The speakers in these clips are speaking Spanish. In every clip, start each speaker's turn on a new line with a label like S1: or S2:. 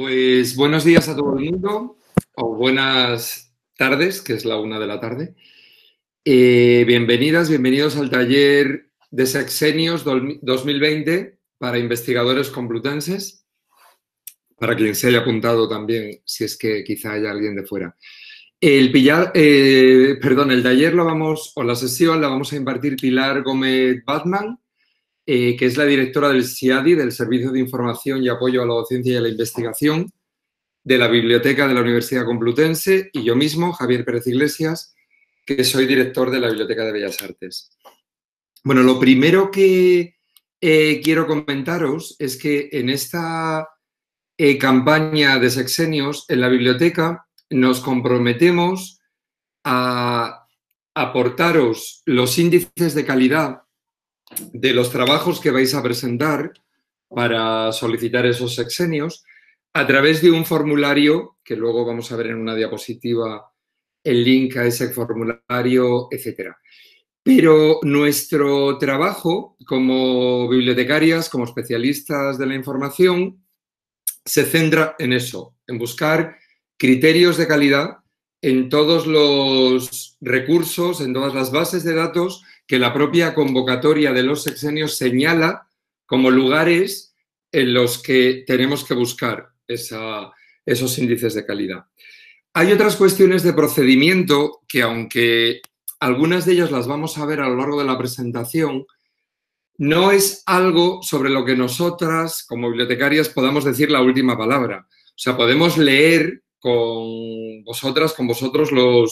S1: Pues buenos días a todo el mundo, o buenas tardes, que es la 1 de la tarde. Bienvenidas, bienvenidos al taller de Sexenios 2020 para investigadores complutenses, para quien se haya apuntado también, si es que quizá haya alguien de fuera. El taller o la sesión la vamos a impartir Pilar Gómez Batman, que es la directora del SIADI, del Servicio de Información y Apoyo a la Docencia y a la Investigación, de la Biblioteca de la Universidad Complutense, y yo mismo, Javier Pérez Iglesias, que soy director de la Biblioteca de Bellas Artes. Bueno, lo primero que quiero comentaros es que en esta campaña de sexenios en la biblioteca nos comprometemos a aportaros los índices de calidad de los trabajos que vais a presentar para solicitar esos sexenios a través de un formulario, que luego vamos a ver en una diapositiva el link a ese formulario, etcétera. Pero nuestro trabajo como bibliotecarias, como especialistas de la información, se centra en eso, en buscar criterios de calidad en todos los recursos, en todas las bases de datos que la propia convocatoria de los sexenios señala como lugares en los que tenemos que buscar esos índices de calidad. Hay otras cuestiones de procedimiento que, aunque algunas de ellas las vamos a ver a lo largo de la presentación, no es algo sobre lo que nosotras, como bibliotecarias, podamos decir la última palabra. O sea, podemos leer con vosotras, con vosotros,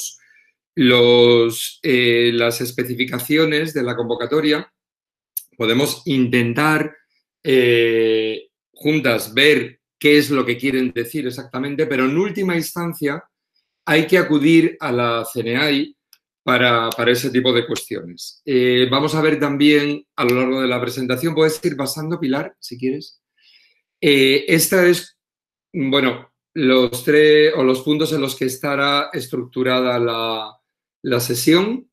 S1: las especificaciones de la convocatoria. Podemos intentar juntas ver qué es lo que quieren decir exactamente, pero en última instancia hay que acudir a la CNAI para ese tipo de cuestiones. Vamos a ver también a lo largo de la presentación, puedes ir pasando, Pilar, si quieres. Esta es, bueno, los puntos en los que estará estructurada la sesión,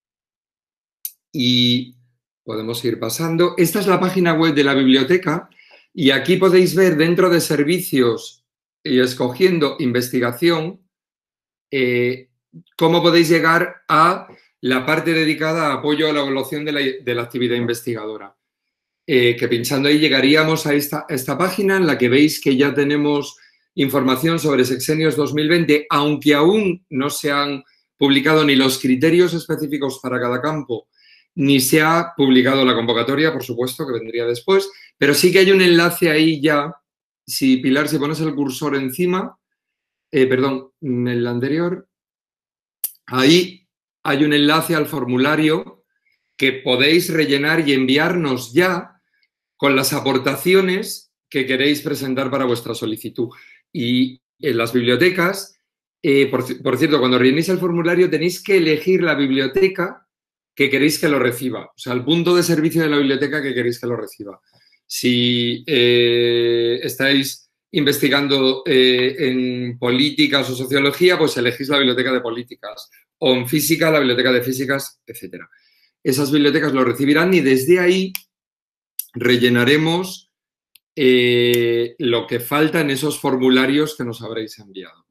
S1: y podemos ir pasando. Esta es la página web de la biblioteca y aquí podéis ver dentro de servicios y escogiendo investigación cómo podéis llegar a la parte dedicada a apoyo a la evaluación de la actividad investigadora. Que pinchando ahí llegaríamos a esta página en la que veis que ya tenemos información sobre Sexenios 2020, aunque aún no se han publicado ni los criterios específicos para cada campo, ni se ha publicado la convocatoria, por supuesto, que vendría después, pero sí que hay un enlace ahí ya. Si, Pilar, si pones el cursor encima, perdón, el anterior, ahí hay un enlace al formulario que podéis rellenar y enviarnos ya con las aportaciones que queréis presentar para vuestra solicitud. Y en las bibliotecas, por cierto, cuando rellenéis el formulario tenéis que elegir la biblioteca que queréis que lo reciba, o sea, el punto de servicio de la biblioteca que queréis que lo reciba. Si estáis investigando en políticas o sociología, pues elegís la biblioteca de políticas, o en física, la biblioteca de físicas, etcétera. Esas bibliotecas lo recibirán y desde ahí rellenaremos lo que falta en esos formularios que nos habréis enviado.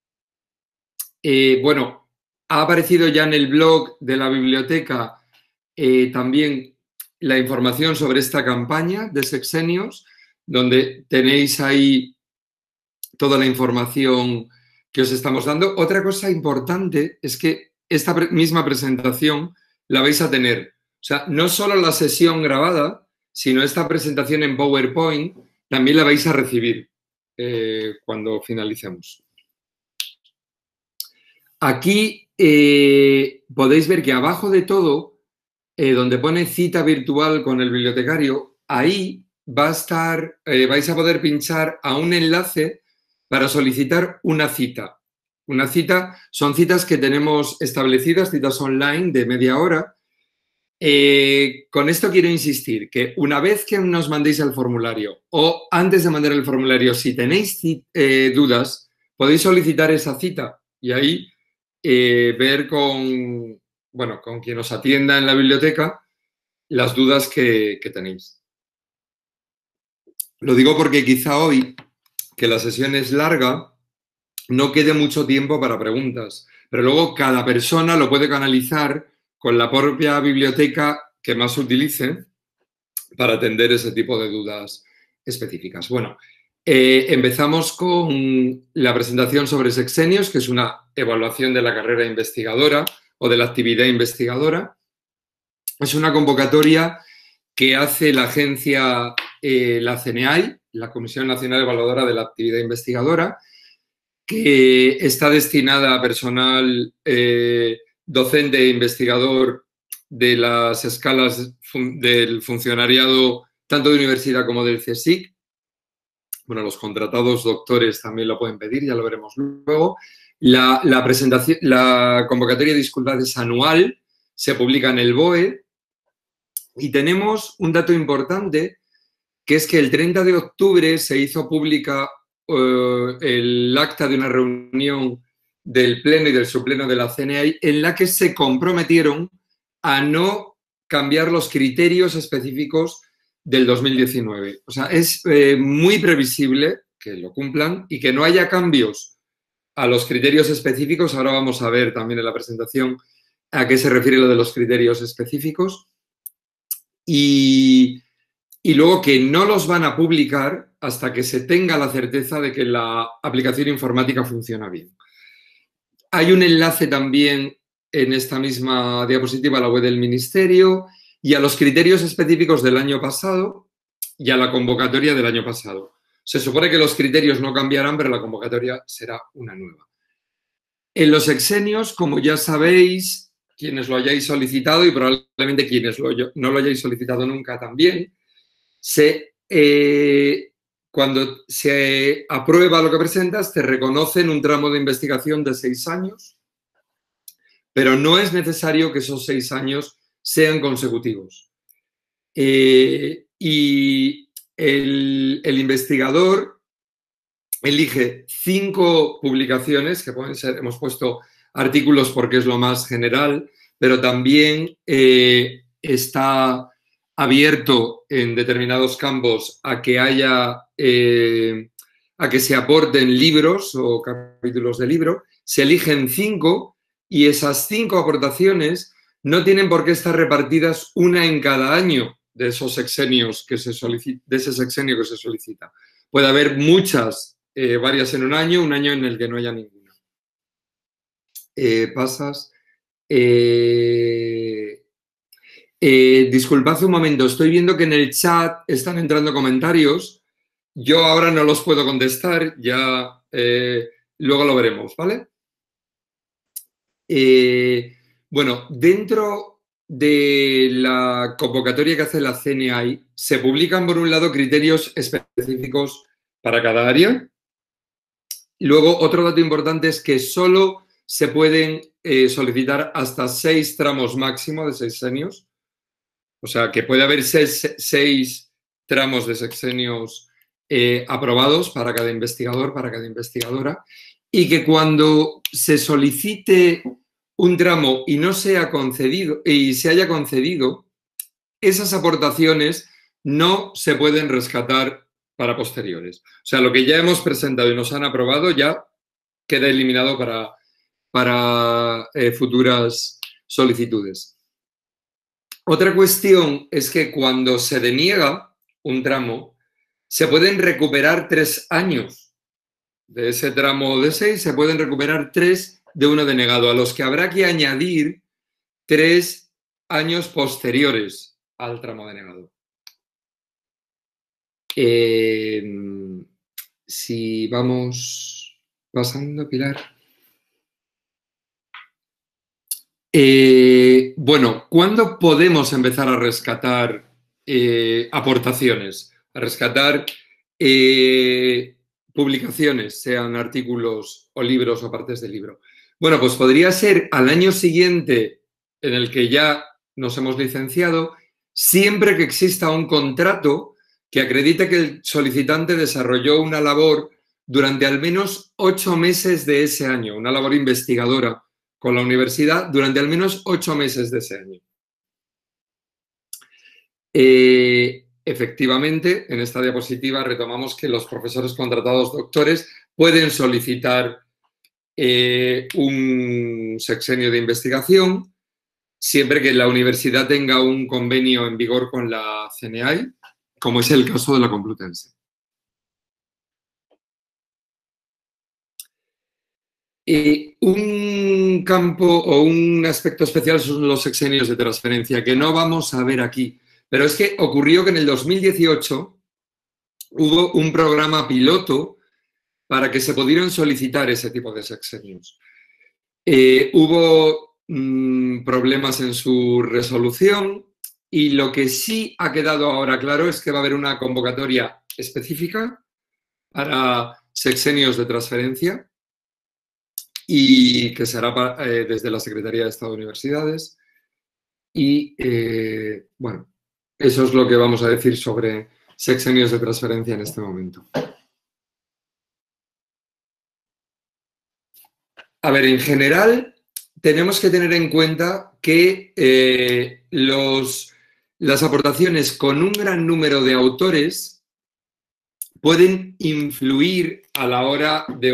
S1: Bueno, ha aparecido ya en el blog de la biblioteca también la información sobre esta campaña de sexenios, donde tenéis ahí toda la información que os estamos dando. Otra cosa importante es que esta misma presentación la vais a tener. O sea, no solo la sesión grabada, sino esta presentación en PowerPoint también la vais a recibir cuando finalicemos. Aquí podéis ver que abajo de todo, donde pone cita virtual con el bibliotecario, ahí va a estar, vais a poder pinchar a un enlace para solicitar una cita. Una cita son citas que tenemos establecidas, citas online de media hora. Con esto quiero insistir que una vez que nos mandéis el formulario o antes de mandar el formulario, si tenéis dudas, podéis solicitar esa cita y ahí ver con quien os atienda en la biblioteca las dudas que tenéis. Lo digo porque quizá hoy que la sesión es larga, no quede mucho tiempo para preguntas, pero luego cada persona lo puede canalizar con la propia biblioteca que más utilice para atender ese tipo de dudas específicas. Bueno, empezamos con la presentación sobre sexenios, que es una evaluación de la carrera investigadora o de la actividad investigadora. Es una convocatoria que hace la agencia, la CNAI, la Comisión Nacional Evaluadora de la Actividad Investigadora, que está destinada a personal docente e investigador de las escalas del funcionariado tanto de universidad como del CSIC. Bueno, los contratados doctores también lo pueden pedir, ya lo veremos luego. La convocatoria, disculpad, es anual, se publica en el BOE y tenemos un dato importante, que es que el 30 de octubre se hizo pública el acta de una reunión del Pleno y del Subpleno de la CNAI en la que se comprometieron a no cambiar los criterios específicos del 2019. O sea, es muy previsible que lo cumplan y que no haya cambios a los criterios específicos. Ahora vamos a ver también en la presentación a qué se refiere lo de los criterios específicos. Y luego que no los van a publicar hasta que se tenga la certeza de que la aplicación informática funciona bien. Hay un enlace también en esta misma diapositiva a la web del Ministerio y a los criterios específicos del año pasado y a la convocatoria del año pasado. Se supone que los criterios no cambiarán, pero la convocatoria será una nueva. En los sexenios, como ya sabéis, quienes lo hayáis solicitado y probablemente quienes no lo hayáis solicitado nunca también, cuando se aprueba lo que presentas, te reconocen un tramo de investigación de 6 años, pero no es necesario que esos 6 años sean consecutivos. Y el investigador elige 5 publicaciones, que pueden ser, hemos puesto artículos porque es lo más general, pero también está abierto en determinados campos a que haya, a que se aporten libros o capítulos de libro. Se eligen 5 y esas 5 aportaciones no tienen por qué estar repartidas una en cada año de esos sexenios que se solicita, de ese sexenio que se solicita. Puede haber muchas, varias en un año en el que no haya ninguna. Pasas. Disculpad un momento, estoy viendo que en el chat están entrando comentarios. Yo ahora no los puedo contestar, ya luego lo veremos, ¿vale? Bueno, dentro de la convocatoria que hace la CNAI, se publican, por un lado, criterios específicos para cada área. Y luego, otro dato importante es que solo se pueden solicitar hasta 6 tramos máximo de sexenios. O sea, que puede haber 6 tramos de sexenios aprobados para cada investigador, para cada investigadora, y que cuando se solicite un tramo y no sea concedido, y se haya concedido, esas aportaciones no se pueden rescatar para posteriores. O sea, lo que ya hemos presentado y nos han aprobado ya queda eliminado para futuras solicitudes. Otra cuestión es que cuando se deniega un tramo, se pueden recuperar 3 años. De ese tramo de 6 se pueden recuperar 3 de uno denegado, a los que habrá que añadir 3 años posteriores al tramo denegado. Si vamos pasando, Pilar. Bueno, ¿cuándo podemos empezar a rescatar aportaciones? A rescatar publicaciones, sean artículos o libros o partes del libro. Bueno, pues podría ser al año siguiente en el que ya nos hemos licenciado, siempre que exista un contrato que acredite que el solicitante desarrolló una labor durante al menos 8 meses de ese año, una labor investigadora con la universidad durante al menos 8 meses de ese año. efectivamente, en esta diapositiva retomamos que los profesores contratados doctores pueden solicitar un sexenio de investigación siempre que la universidad tenga un convenio en vigor con la CNAI, como es el caso de la Complutense. Un campo o un aspecto especial son los sexenios de transferencia, que no vamos a ver aquí. Pero es que ocurrió que en el 2018 hubo un programa piloto para que se pudieran solicitar ese tipo de sexenios. Hubo problemas en su resolución y lo que sí ha quedado ahora claro es que va a haber una convocatoria específica para sexenios de transferencia y que será desde la Secretaría de Estado de Universidades. Y, bueno, eso es lo que vamos a decir sobre sexenios de transferencia en este momento. A ver, en general, tenemos que tener en cuenta que las aportaciones con un gran número de autores pueden influir a la hora de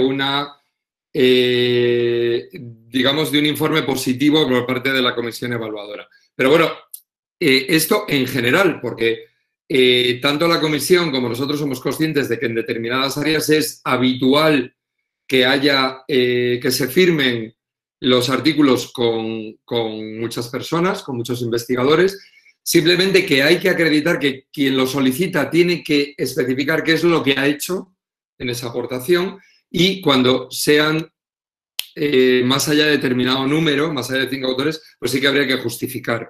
S1: digamos, de un informe positivo por parte de la comisión evaluadora. Pero bueno, esto en general, porque tanto la comisión como nosotros somos conscientes de que en determinadas áreas es habitual que haya, que se firmen los artículos con muchas personas, con muchos investigadores, simplemente que hay que acreditar que quien lo solicita tiene que especificar qué es lo que ha hecho en esa aportación y cuando sean más allá de determinado número, más allá de 5 autores, pues sí que habría que justificar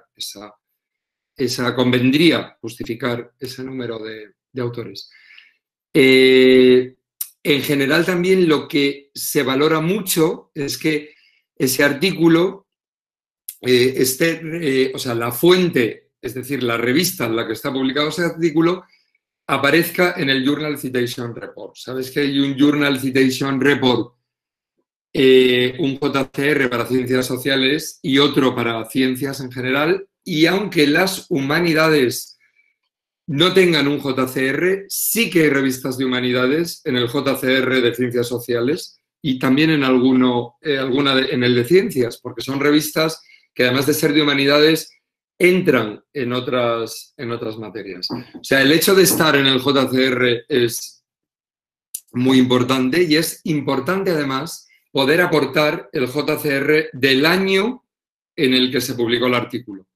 S1: convendría justificar ese número de autores. En general también lo que se valora mucho es que ese artículo o sea, la fuente, es decir, la revista en la que está publicado ese artículo, aparezca en el Journal Citation Report. ¿Sabes que hay un Journal Citation Report, un JCR para ciencias sociales y otro para ciencias en general? Y aunque las humanidades no tengan un JCR, sí que hay revistas de humanidades en el JCR de ciencias sociales y también en en el de ciencias, porque son revistas que además de ser de humanidades entran en otras materias. O sea, el hecho de estar en el JCR es muy importante y es importante además poder aportar el JCR del año en el que se publicó el artículo.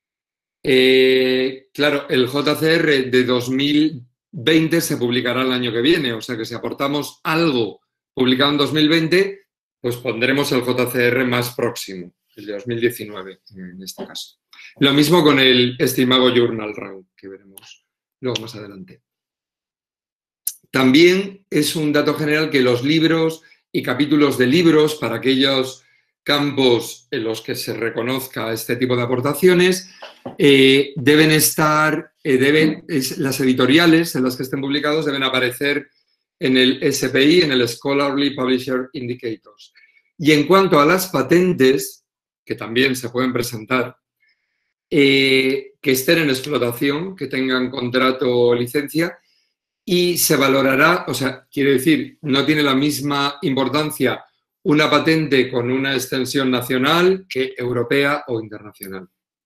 S1: Claro, el JCR de 2020 se publicará el año que viene, o sea que si aportamos algo publicado en 2020, pues pondremos el JCR más próximo, el de 2019 en este caso. Lo mismo con el Estimago Journal Round, que veremos luego más adelante. También es un dato general que los libros y capítulos de libros para aquellos campos en los que se reconozca este tipo de aportaciones deben estar, las editoriales en las que estén publicados deben aparecer en el SPI, en el Scholarly Publisher Indicators. Y en cuanto a las patentes, que también se pueden presentar, que estén en explotación, que tengan contrato o licencia, y se valorará, o sea, quiere decir, no tiene la misma importancia una patente con una extensión nacional que europea o internacional.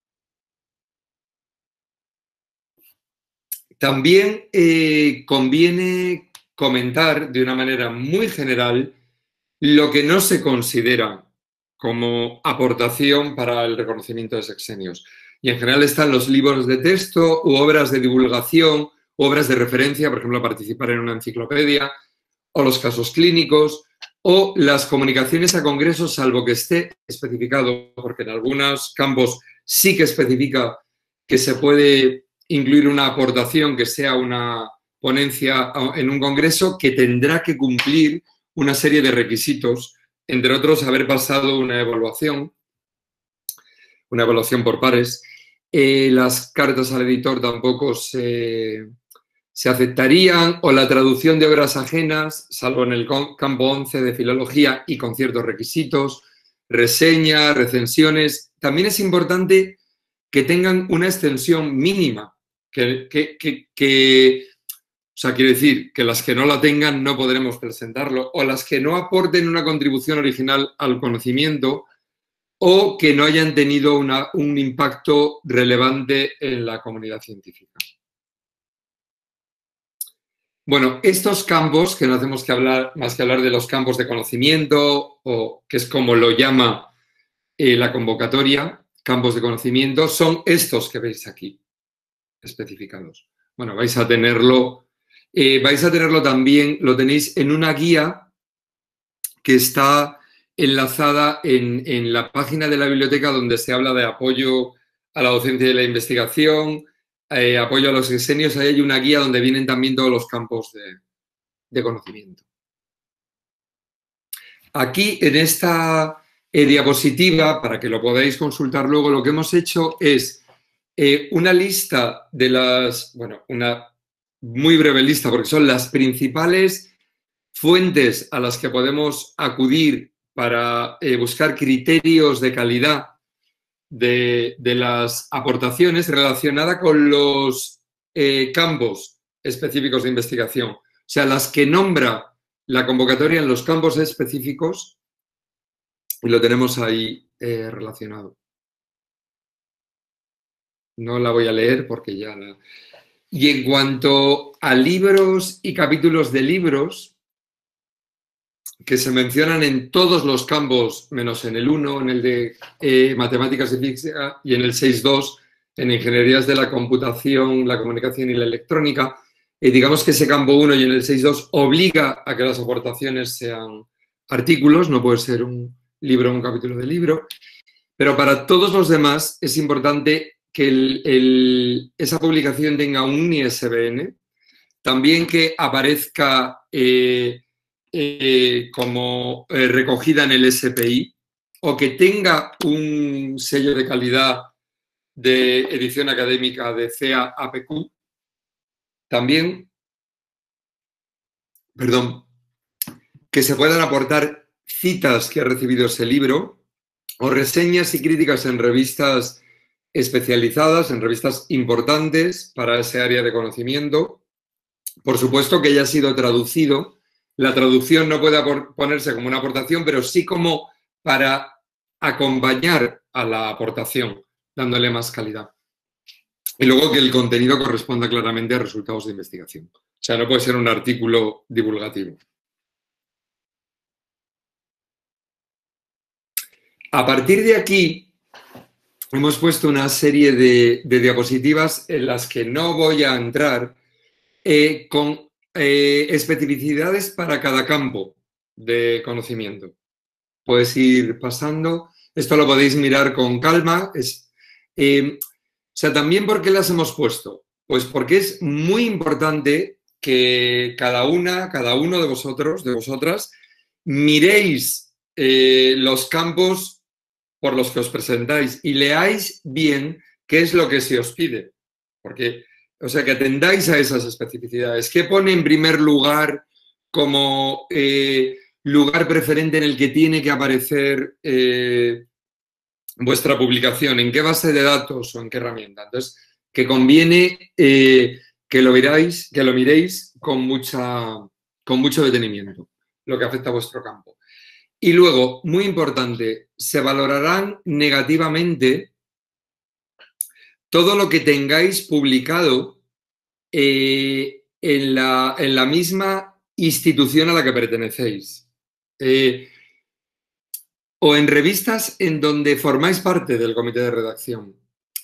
S1: También conviene comentar de una manera muy general lo que no se considera como aportación para el reconocimiento de sexenios. Y en general están los libros de texto u obras de divulgación, obras de referencia, por ejemplo, participar en una enciclopedia, o los casos clínicos, o las comunicaciones a congresos, salvo que esté especificado, porque en algunos campos sí que especifica que se puede incluir una aportación que sea una ponencia en un congreso que tendrá que cumplir una serie de requisitos, entre otros haber pasado una evaluación por pares. Las cartas al editor tampoco se aceptarían, o la traducción de obras ajenas, salvo en el campo 11 de filología y con ciertos requisitos, reseñas, recensiones. También es importante que tengan una extensión mínima, O sea, quiere decir que las que no la tengan no podremos presentarlo, o las que no aporten una contribución original al conocimiento, o que no hayan tenido un impacto relevante en la comunidad científica. Bueno, estos campos, que no hacemos más que hablar de los campos de conocimiento, o que es como lo llama la convocatoria, campos de conocimiento, son estos que veis aquí, especificados. Bueno, vais a tenerlo también, lo tenéis en una guía que está enlazada en la página de la biblioteca, donde se habla de apoyo a la docencia y la investigación, apoyo a los exenios. Ahí hay una guía donde vienen también todos los campos de conocimiento. Aquí, en esta diapositiva, para que lo podáis consultar luego, lo que hemos hecho es una lista de una muy breve lista, porque son las principales fuentes a las que podemos acudir para buscar criterios de calidad de las aportaciones relacionadas con los campos específicos de investigación. O sea, las que nombra la convocatoria en los campos específicos, y lo tenemos ahí relacionado. No la voy a leer porque ya la... Y en cuanto a libros y capítulos de libros, que se mencionan en todos los campos, menos en el 1, en el de matemáticas y física, y en el 6.2, en ingenierías de la computación, la comunicación y la electrónica. Digamos que ese campo 1 y en el 6.2 obliga a que las aportaciones sean artículos, no puede ser un libro o un capítulo de libro. Pero para todos los demás es importante que esa publicación tenga un ISBN, también que aparezca como recogida en el SPI, o que tenga un sello de calidad de edición académica de CA-APQ. También, que se puedan aportar citas que ha recibido ese libro, o reseñas y críticas en revistas especializadas, en revistas importantes para ese área de conocimiento. Por supuesto que haya sido traducido. La traducción no puede ponerse como una aportación, pero sí como para acompañar a la aportación, dándole más calidad. Y luego que el contenido corresponda claramente a resultados de investigación. O sea, no puede ser un artículo divulgativo. A partir de aquí, hemos puesto una serie de diapositivas en las que no voy a entrar, con especificidades para cada campo de conocimiento. Puedes ir pasando. Esto lo podéis mirar con calma. O sea, también, ¿por qué las hemos puesto? Pues porque es muy importante que cada uno de vosotros, de vosotras, miréis los campos por los que os presentáis y leáis bien qué es lo que se os pide. Porque, o sea, que atendáis a esas especificidades. ¿Qué pone en primer lugar como lugar preferente en el que tiene que aparecer vuestra publicación? ¿En qué base de datos o en qué herramienta? Entonces, que conviene que lo miréis con mucho detenimiento, lo que afecta a vuestro campo. Y luego, muy importante, se valorarán negativamente todo lo que tengáis publicado en la misma institución a la que pertenecéis. O en revistas en donde formáis parte del comité de redacción.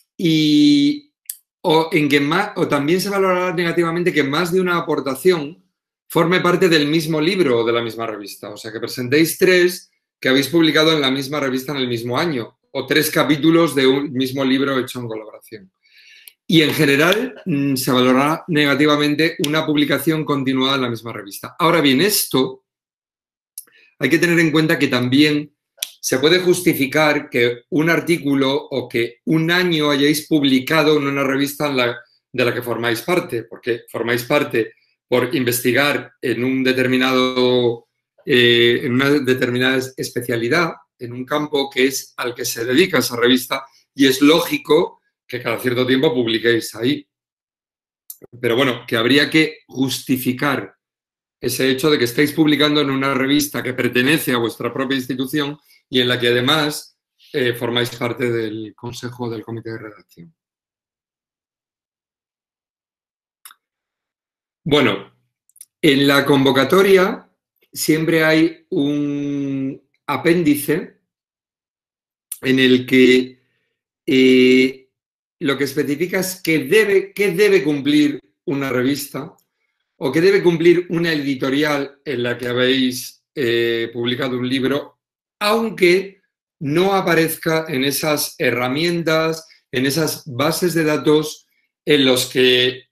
S1: O también se valorará negativamente que más de una aportación forme parte del mismo libro o de la misma revista. O sea, que presentéis 3 que habéis publicado en la misma revista en el mismo año, o 3 capítulos de un mismo libro hecho en colaboración. Y en general se valorará negativamente una publicación continuada en la misma revista. Ahora bien, esto hay que tener en cuenta que también se puede justificar que un artículo o que un año hayáis publicado en una revista de la que formáis parte, porque formáis parte por investigar en una determinada especialidad, en un campo que es al que se dedica esa revista, y es lógico que cada cierto tiempo publiquéis ahí. Pero bueno, que habría que justificar ese hecho de que estáis publicando en una revista que pertenece a vuestra propia institución y en la que además formáis parte del consejo del comité de redacción. Bueno, en la convocatoria siempre hay un apéndice en el que lo que especifica es qué debe cumplir una revista o qué debe cumplir una editorial en la que habéis publicado un libro, aunque no aparezca en esas herramientas, en esas bases de datos en los que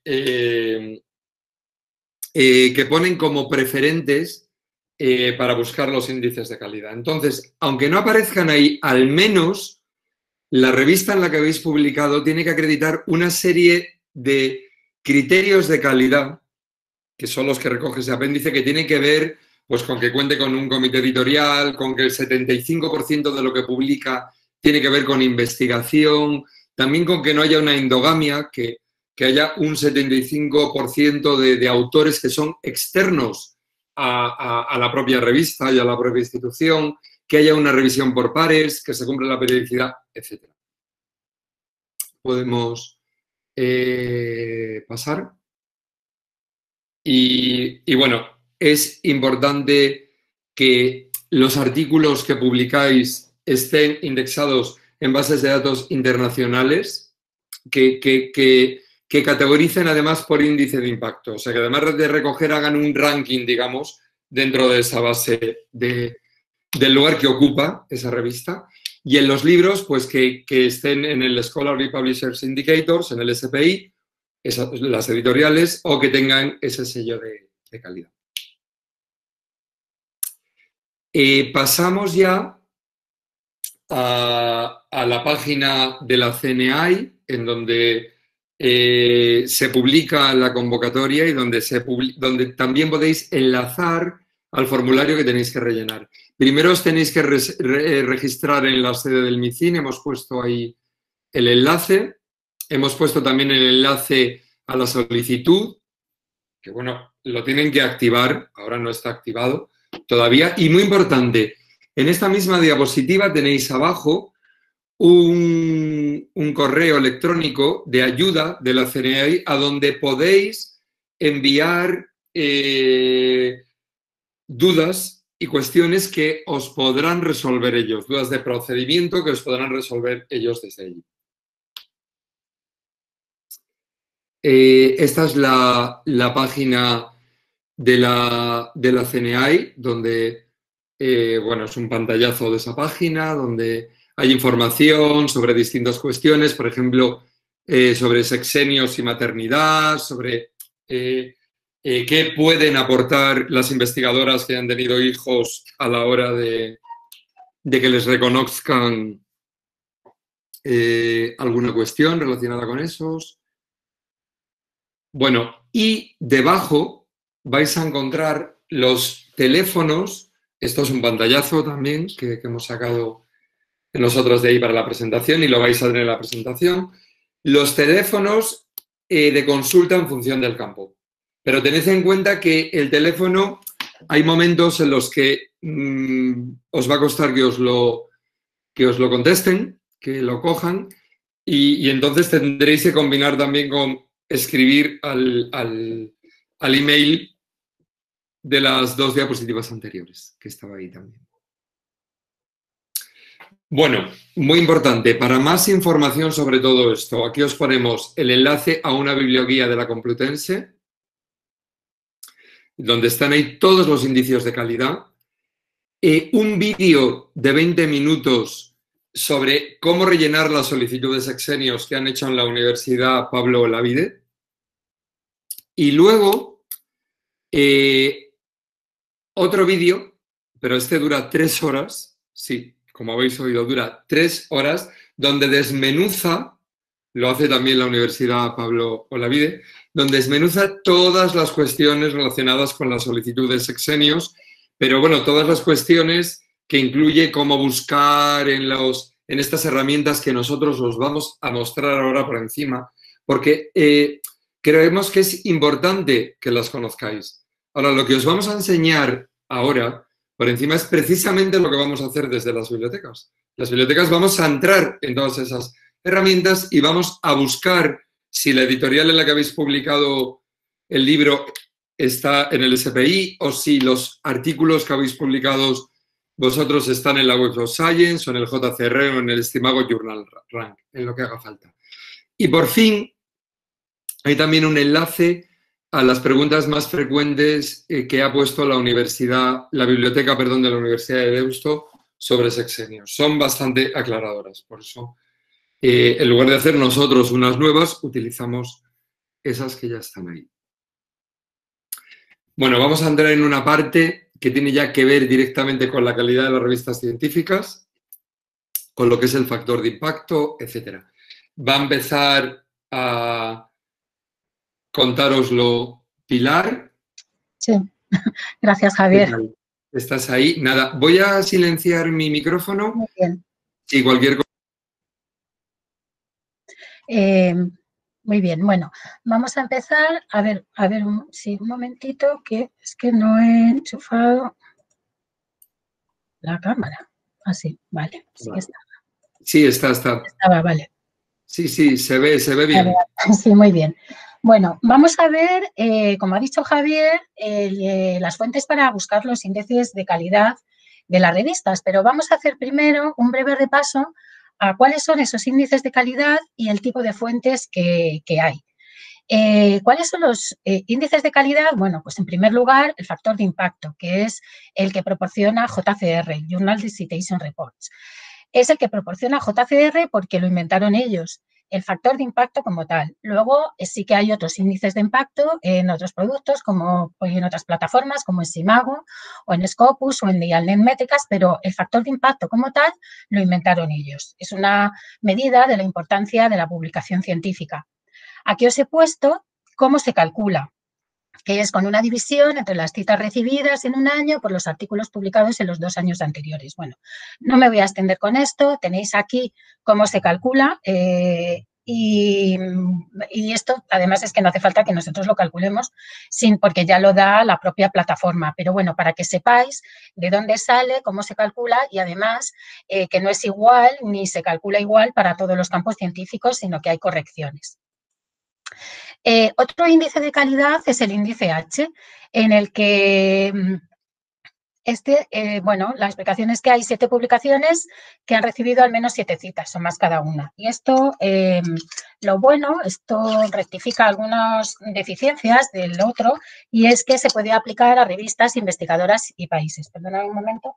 S1: ponen como preferentes para buscar los índices de calidad. Entonces, aunque no aparezcan ahí, al menos la revista en la que habéis publicado tiene que acreditar una serie de criterios de calidad, que son los que recoge ese apéndice, que tienen que ver pues, con que cuente con un comité editorial, con que el 75% de lo que publica tiene que ver con investigación, también con que no haya una endogamia, que haya un 75% de autores que son externos a la propia revista y a la propia institución, que haya una revisión por pares, que se cumpla la periodicidad, etc. Podemos pasar. Y bueno, es importante que los artículos que publicáis estén indexados en bases de datos internacionales, que categoricen además por índice de impacto. O sea, que además de recoger hagan un ranking, digamos, dentro de esa base del lugar que ocupa esa revista. Y en los libros, pues que estén en el Scholarly Publishers Indicators, en el SPI, las editoriales, o que tengan ese sello de calidad. Pasamos ya a la página de la CNAI, en donde se publica la convocatoria y donde también podéis enlazar al formulario que tenéis que rellenar. Primero os tenéis que registrar en la sede del MICIN, hemos puesto ahí el enlace. Hemos puesto también el enlace a la solicitud, que bueno, lo tienen que activar, ahora no está activado todavía. Y muy importante, en esta misma diapositiva tenéis abajo un correo electrónico de ayuda de la CNAI a donde podéis enviar dudas y cuestiones que os podrán resolver ellos, dudas de procedimiento que os podrán resolver ellos desde allí. Esta es la página de la CNAI, donde, bueno, es un pantallazo de esa página, donde hay información sobre distintas cuestiones, por ejemplo, sobre sexenios y maternidad, sobre qué pueden aportar las investigadoras que han tenido hijos a la hora de que les reconozcan alguna cuestión relacionada con esos. Bueno, y debajo vais a encontrar los teléfonos. Esto es un pantallazo también que hemos sacado nosotros de ahí para la presentación y lo vais a tener en la presentación. Los teléfonos de consulta en función del campo. Pero tened en cuenta que el teléfono, hay momentos en los que os va a costar que os lo contesten, que lo cojan, y entonces tendréis que combinar también con escribir al email de las dos diapositivas anteriores, que estaba ahí también. Bueno, muy importante, para más información sobre todo esto, aquí os ponemos el enlace a una biblioguía de la Complutense, donde están ahí todos los indicios de calidad, un vídeo de 20 minutos sobre cómo rellenar las solicitudes sexenios que han hecho en la Universidad Pablo Olavide. Y luego, otro vídeo, pero este dura 3 horas, sí, como habéis oído, dura 3 horas, donde desmenuza, lo hace también la Universidad Pablo Olavide, donde desmenuza todas las cuestiones relacionadas con la solicitud de sexenios, pero bueno, todas las cuestiones que incluye cómo buscar en estas herramientas que nosotros os vamos a mostrar ahora por encima, porque creemos que es importante que las conozcáis. Ahora, lo que os vamos a enseñar ahora, por encima, es precisamente lo que vamos a hacer desde las bibliotecas. Las bibliotecas vamos a entrar en todas esas herramientas y vamos a buscar si la editorial en la que habéis publicado el libro está en el SPI o si los artículos que habéis publicado vosotros están en la Web of Science o en el JCR o en el Stimago Journal Rank, en lo que haga falta. Y por fin, hay también un enlace a las preguntas más frecuentes que ha puesto la biblioteca de la Universidad de Deusto sobre sexenios. Son bastante aclaradoras, por eso, en lugar de hacer nosotros unas nuevas, utilizamos esas que ya están ahí. Bueno, vamos a entrar en una parte que tiene ya que ver directamente con la calidad de las revistas científicas, con lo que es el factor de impacto, etc. Va a empezar a contároslo Pilar.
S2: Sí, gracias, Javier.
S1: ¿Estás ahí? Nada, voy a silenciar mi micrófono.
S2: Muy bien.
S1: Si cualquier cosa.
S2: Muy bien, bueno, vamos a empezar. A ver, sí, un momentito, que es que no he enchufado la cámara. Así, vale, sí
S1: Vale.
S2: está.
S1: Sí, está.
S2: Estaba, vale.
S1: Sí, se ve bien.
S2: Sí, muy bien. Bueno, vamos a ver, como ha dicho Javier, las fuentes para buscar los índices de calidad de las revistas, pero vamos a hacer primero un breve repaso a cuáles son esos índices de calidad y el tipo de fuentes que hay. ¿Cuáles son los índices de calidad? Bueno, pues en primer lugar, el factor de impacto, que es el que proporciona JCR, Journal Citation Reports. Es el que proporciona JCR porque lo inventaron ellos, el factor de impacto como tal. Luego sí que hay otros índices de impacto en otros productos, como en otras plataformas, como en Simago, o en Scopus, o en Dialnet Métricas, pero el factor de impacto como tal lo inventaron ellos. Es una medida de la importancia de la publicación científica. Aquí os he puesto cómo se calcula, que es con una división entre las citas recibidas en un año por los artículos publicados en los 2 años anteriores. Bueno, no me voy a extender con esto, tenéis aquí cómo se calcula y esto además es que no hace falta que nosotros lo calculemos porque ya lo da la propia plataforma, pero bueno, para que sepáis de dónde sale, cómo se calcula y además que no es igual ni se calcula igual para todos los campos científicos, sino que hay correcciones. Otro índice de calidad es el índice H, en el que bueno, la explicación es que hay 7 publicaciones que han recibido al menos 7 citas, o más cada una. Y esto, lo bueno, esto rectifica algunas deficiencias del otro, y es que se puede aplicar a revistas, investigadoras y países. Perdona un momento.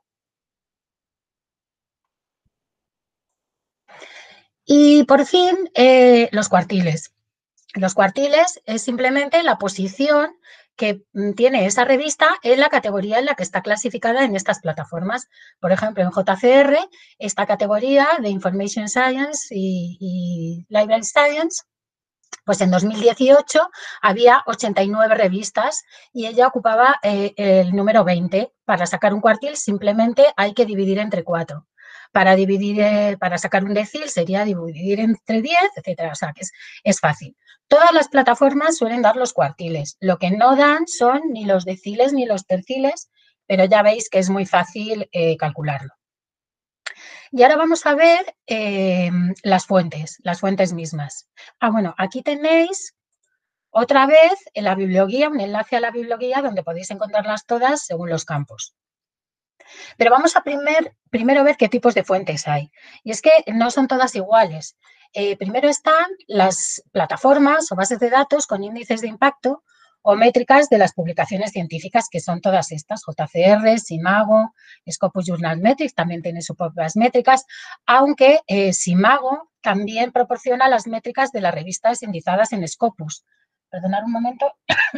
S2: Y por fin, los cuartiles. Los cuartiles es simplemente la posición que tiene esa revista en la categoría en la que está clasificada en estas plataformas. Por ejemplo, en JCR, esta categoría de Information Science y Library Science, pues en 2018 había 89 revistas y ella ocupaba el número 20. Para sacar un cuartil simplemente hay que dividir entre 4. Para sacar un decil sería dividir entre 10, etcétera. O sea, que es fácil. Todas las plataformas suelen dar los cuartiles. Lo que no dan son ni los deciles ni los terciles, pero ya veis que es muy fácil calcularlo. Y ahora vamos a ver las fuentes mismas. Bueno, aquí tenéis otra vez en la biblioguía, un enlace a la biblioguía donde podéis encontrarlas todas según los campos. Pero vamos a primero ver qué tipos de fuentes hay. Y es que no son todas iguales. Primero están las plataformas o bases de datos con índices de impacto o métricas de las publicaciones científicas, que son todas estas, JCR, Simago, Scopus Journal Metrics, también tiene sus propias métricas, aunque Simago también proporciona las métricas de las revistas indizadas en Scopus. Perdonad un momento.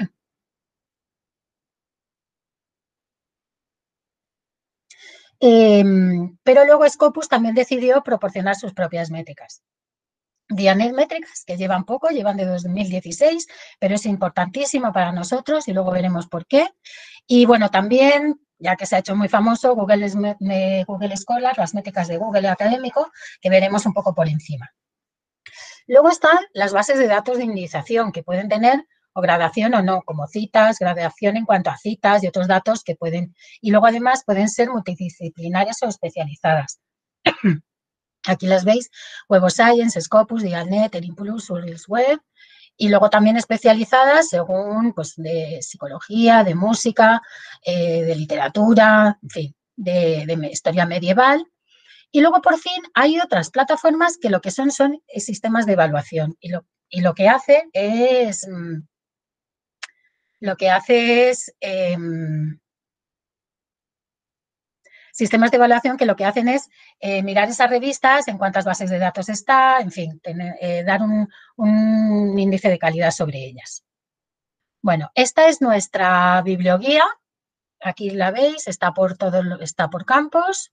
S2: Pero luego Scopus también decidió proporcionar sus propias métricas. Dialnet Métricas, que llevan poco, llevan de 2016, pero es importantísimo para nosotros y luego veremos por qué. Y bueno, también, ya que se ha hecho muy famoso, Google Scholar, las métricas de Google Académico, que veremos un poco por encima. Luego están las bases de datos de indexación, que pueden tener o gradación o no, como citas, gradación en cuanto a citas y otros datos que pueden, y luego además pueden ser multidisciplinarias o especializadas. Aquí las veis, Web of Science, Scopus, Dialnet, Erimpulus, Urls Web, y luego también especializadas según, pues, de psicología, de música, de literatura, en fin, de historia medieval. Y luego, por fin, hay otras plataformas que lo que son sistemas de evaluación, y lo que hace es sistemas de evaluación que lo que hacen es mirar esas revistas, en cuántas bases de datos está, en fin, dar un índice de calidad sobre ellas. Bueno, esta es nuestra biblioguía. Aquí la veis, está por campos.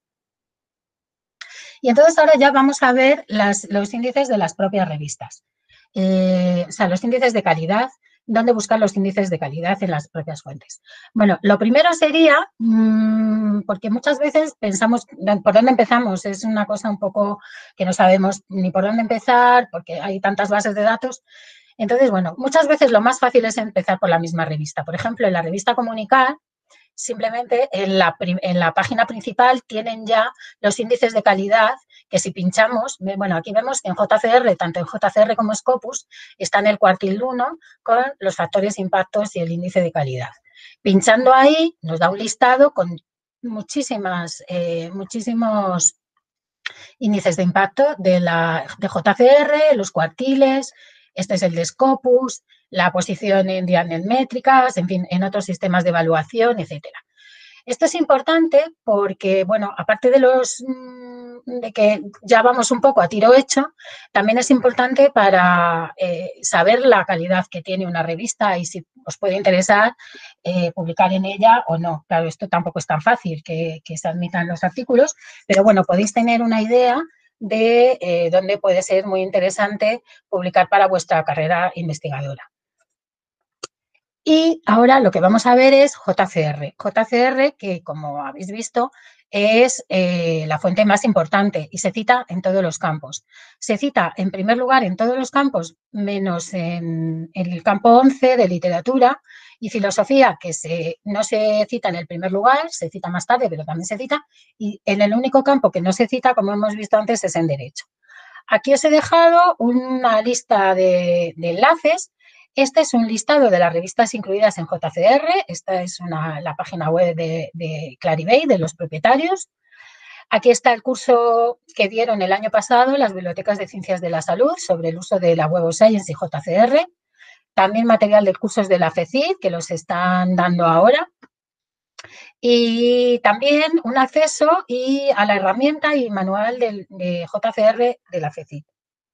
S2: Y entonces ahora ya vamos a ver los índices de las propias revistas. O sea, los índices de calidad, dónde buscar los índices de calidad en las propias fuentes. Bueno, lo primero sería, porque muchas veces pensamos, ¿por dónde empezamos? Es una cosa un poco que no sabemos ni por dónde empezar, porque hay tantas bases de datos. Entonces, bueno, muchas veces lo más fácil es empezar por la misma revista. Por ejemplo, en la revista Comunicar, simplemente en la página principal tienen ya los índices de calidad que si pinchamos, bueno, aquí vemos que en JCR, tanto en JCR como Scopus, está en el cuartil 1 con los factores impactos y el índice de calidad. Pinchando ahí nos da un listado con muchísimos índices de impacto de JCR, los cuartiles, este es el de Scopus, la posición en Dialnet métricas, en fin, en otros sistemas de evaluación, etcétera. Esto es importante porque, bueno, aparte de que ya vamos un poco a tiro hecho, también es importante para saber la calidad que tiene una revista y si os puede interesar publicar en ella o no. Claro, esto tampoco es tan fácil que se admitan los artículos, pero bueno, podéis tener una idea de dónde puede ser muy interesante publicar para vuestra carrera investigadora. Y ahora lo que vamos a ver es JCR. JCR, que como habéis visto, es la fuente más importante y se cita en todos los campos. Se cita en primer lugar en todos los campos, menos en el campo 11 de literatura y filosofía, que no se cita en el primer lugar, se cita más tarde, pero también se cita. Y en el único campo que no se cita, como hemos visto antes, es en derecho. Aquí os he dejado una lista de enlaces. Este es un listado de las revistas incluidas en JCR. Esta es la página web de Clarivate, de los propietarios. Aquí está el curso que dieron el año pasado las bibliotecas de ciencias de la salud sobre el uso de la Web of Science y JCR. También material de cursos de la FECID, que los están dando ahora. Y también un acceso a la herramienta y manual de JCR de la FECID.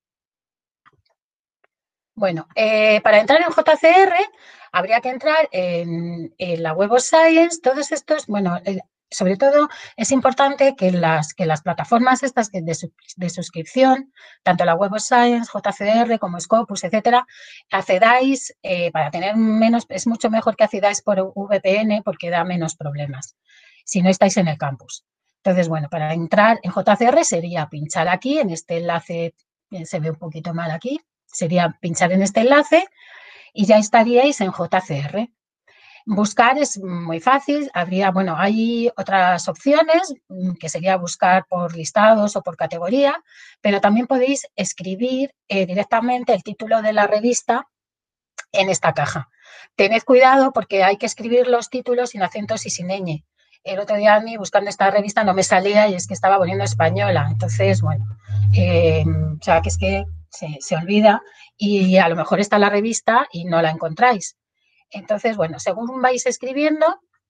S2: Bueno, para entrar en JCR habría que entrar en la Web of Science. Todos estos, bueno, sobre todo es importante que las plataformas estas de suscripción, tanto la Web of Science, JCR como Scopus, etcétera, accedáis para tener menos, es mucho mejor que accedáis por VPN porque da menos problemas si no estáis en el campus. Entonces, bueno, para entrar en JCR sería pinchar aquí en este enlace, se ve un poquito mal aquí. Sería pinchar en este enlace y ya estaríais en JCR. Buscar es muy fácil. Hay otras opciones que sería buscar por listados o por categoría, pero también podéis escribir directamente el título de la revista en esta caja. Tened cuidado porque hay que escribir los títulos sin acentos y sin ñ. El otro día a mí buscando esta revista no me salía y es que estaba poniendo española. Entonces, bueno, o sea, que es que se olvida y a lo mejor está la revista y no la encontráis. Entonces, bueno, según vais escribiendo,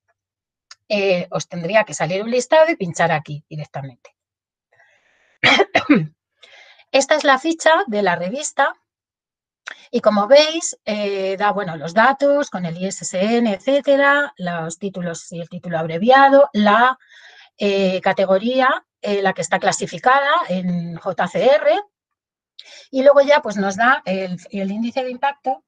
S2: os tendría que salir un listado y pinchar aquí directamente. Esta es la ficha de la revista y como veis, da los datos con el ISSN, etcétera, los títulos y el título abreviado, la categoría, la que está clasificada en JCR. Y luego ya pues nos da el índice de impacto.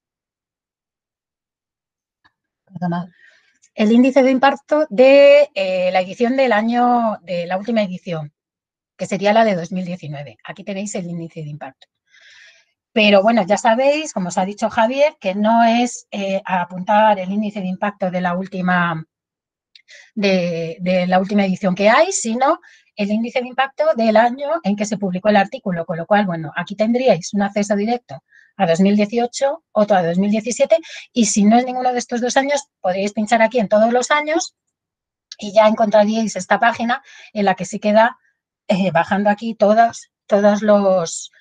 S2: El índice de impacto de la edición de la última edición, que sería la de 2019. Aquí tenéis el índice de impacto. Pero bueno, ya sabéis, como os ha dicho Javier, que no es apuntar el índice de impacto de la última edición que hay, sino el índice de impacto del año en que se publicó el artículo, con lo cual, bueno, aquí tendríais un acceso directo a 2018, otro a 2017, y si no es ninguno de estos 2 años, podríais pinchar aquí en todos los años y ya encontraríais esta página en la que se queda bajando aquí todos los,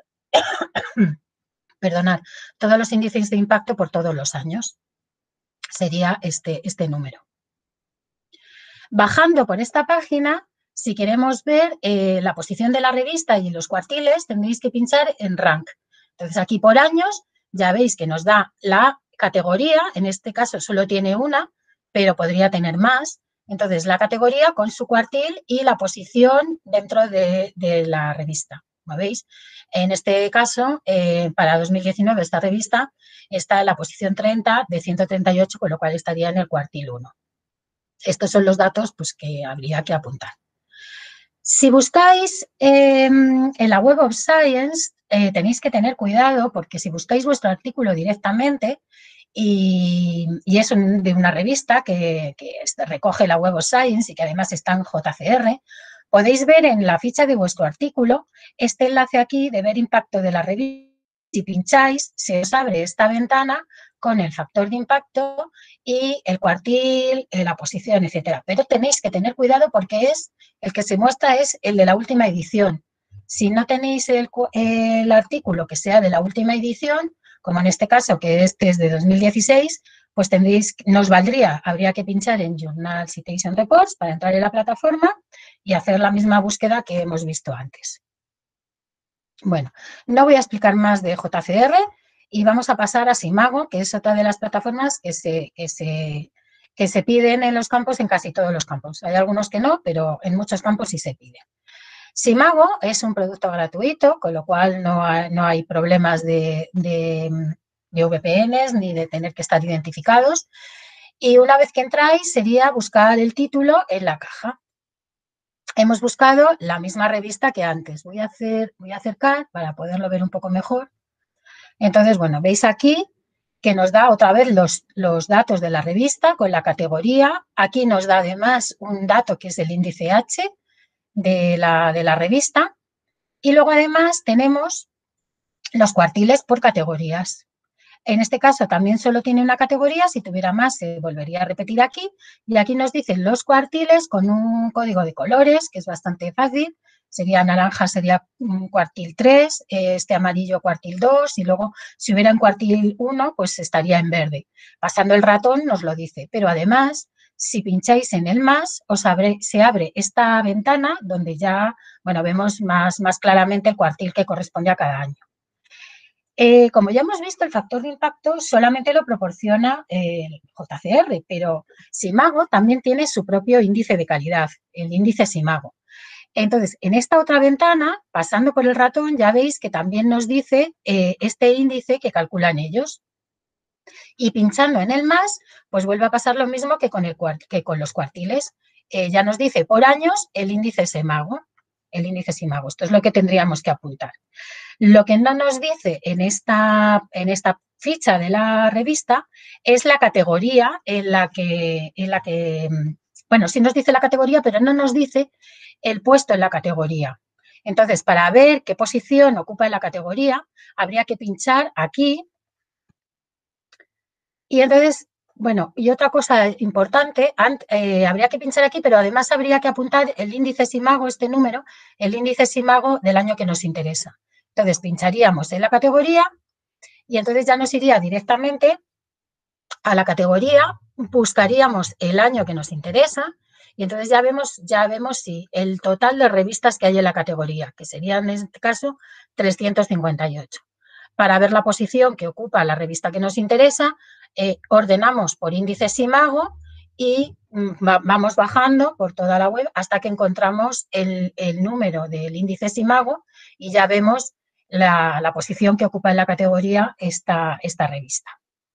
S2: perdonad, todos los índices de impacto por todos los años. Sería este número. Bajando por esta página, si queremos ver la posición de la revista y los cuartiles, tendréis que pinchar en Rank. Entonces, aquí por años, ya veis que nos da la categoría, en este caso solo tiene una, pero podría tener más. Entonces, la categoría con su cuartil y la posición dentro de la revista. ¿Lo veis? En este caso, para 2019, esta revista está en la posición 30 de 138, con lo cual estaría en el cuartil 1. Estos son los datos pues, que habría que apuntar. Si buscáis en la Web of Science, tenéis que tener cuidado porque si buscáis vuestro artículo directamente y es de una revista que recoge la Web of Science y que además está en JCR, podéis ver en la ficha de vuestro artículo este enlace aquí de ver impacto de la revista. Si pincháis, se os abre esta ventana con el factor de impacto y el cuartil, la posición, etcétera. Pero tenéis que tener cuidado porque el que se muestra es el de la última edición. Si no tenéis el artículo que sea de la última edición, como en este caso que este es de 2016, pues nos valdría, habría que pinchar en Journal Citation Reports para entrar en la plataforma y hacer la misma búsqueda que hemos visto antes. Bueno, no voy a explicar más de JCR y vamos a pasar a Simago, que es otra de las plataformas que se piden en los campos, en casi todos los campos. Hay algunos que no, pero en muchos campos sí se pide. Simago es un producto gratuito, con lo cual no hay problemas de VPNs ni de tener que estar identificados. Y una vez que entráis, sería buscar el título en la caja. Hemos buscado la misma revista que antes. Voy a acercar para poderlo ver un poco mejor. Entonces, bueno, veis aquí que nos da otra vez los datos de la revista con la categoría. Aquí nos da además un dato que es el índice H de la revista. Y luego además tenemos los cuartiles por categorías. En este caso también solo tiene una categoría, si tuviera más se volvería a repetir aquí y aquí nos dicen los cuartiles con un código de colores que es bastante fácil, sería naranja, sería cuartil 3, este amarillo cuartil 2 y luego si hubiera en cuartil 1 pues estaría en verde. Pasando el ratón nos lo dice, pero además si pincháis en el más se abre esta ventana donde ya vemos más claramente el cuartil que corresponde a cada año. Como ya hemos visto, el factor de impacto solamente lo proporciona el JCR, pero Simago también tiene su propio índice de calidad, el índice Simago. Entonces, en esta otra ventana, pasando por el ratón, ya veis que también nos dice este índice que calculan ellos. Y pinchando en el más, pues vuelve a pasar lo mismo que con los cuartiles. Ya nos dice por años el índice Simago. Esto es lo que tendríamos que apuntar. Lo que no nos dice en esta ficha de la revista es la categoría en la que, bueno, sí nos dice la categoría, pero no nos dice el puesto en la categoría. Entonces, para ver qué posición ocupa en la categoría, habría que pinchar aquí. Y entonces, bueno, y otra cosa importante, habría que pinchar aquí, pero además habría que apuntar el índice Simago, este número, el índice Simago del año que nos interesa. Entonces, pincharíamos en la categoría y entonces ya nos iría directamente a la categoría, buscaríamos el año que nos interesa y entonces ya vemos si el total de revistas que hay en la categoría, que serían en este caso 358. Para ver la posición que ocupa la revista que nos interesa, ordenamos por índice Simago y vamos bajando por toda la web hasta que encontramos el número del índice Simago y ya vemos la posición que ocupa en la categoría esta revista.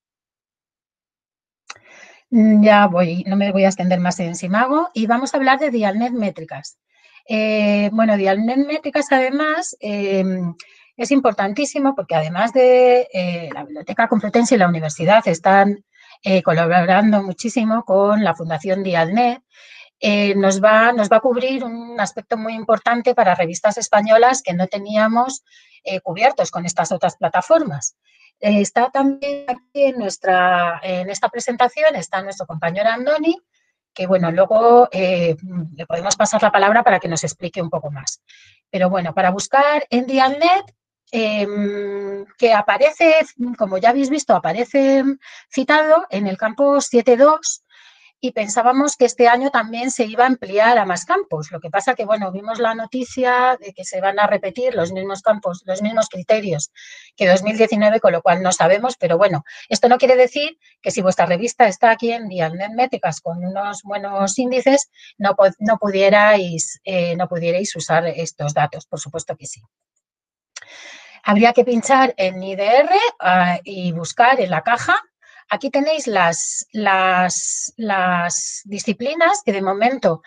S2: Ya no me voy a extender más en Simago y vamos a hablar de Dialnet Métricas. Bueno, Dialnet Métricas además Es importantísimo porque además de la Biblioteca Complutense y la universidad están colaborando muchísimo con la Fundación Dialnet. Nos va a cubrir un aspecto muy importante para revistas españolas que no teníamos cubiertos con estas otras plataformas. Está también aquí en esta presentación, está nuestro compañero Andoni, que bueno, luego le podemos pasar la palabra para que nos explique un poco más. Pero bueno, para buscar en Dialnet, que aparece, como ya habéis visto, aparece citado en el campo 7.2, y pensábamos que este año también se iba a ampliar a más campos. Lo que pasa que, bueno, vimos la noticia de que se van a repetir los mismos campos, los mismos criterios que 2019, con lo cual no sabemos, pero bueno, esto no quiere decir que si vuestra revista está aquí en Dialnet Métricas con unos buenos índices, no pudierais usar estos datos, por supuesto que sí. Habría que pinchar en IDR y buscar en la caja. Aquí tenéis las disciplinas que de momento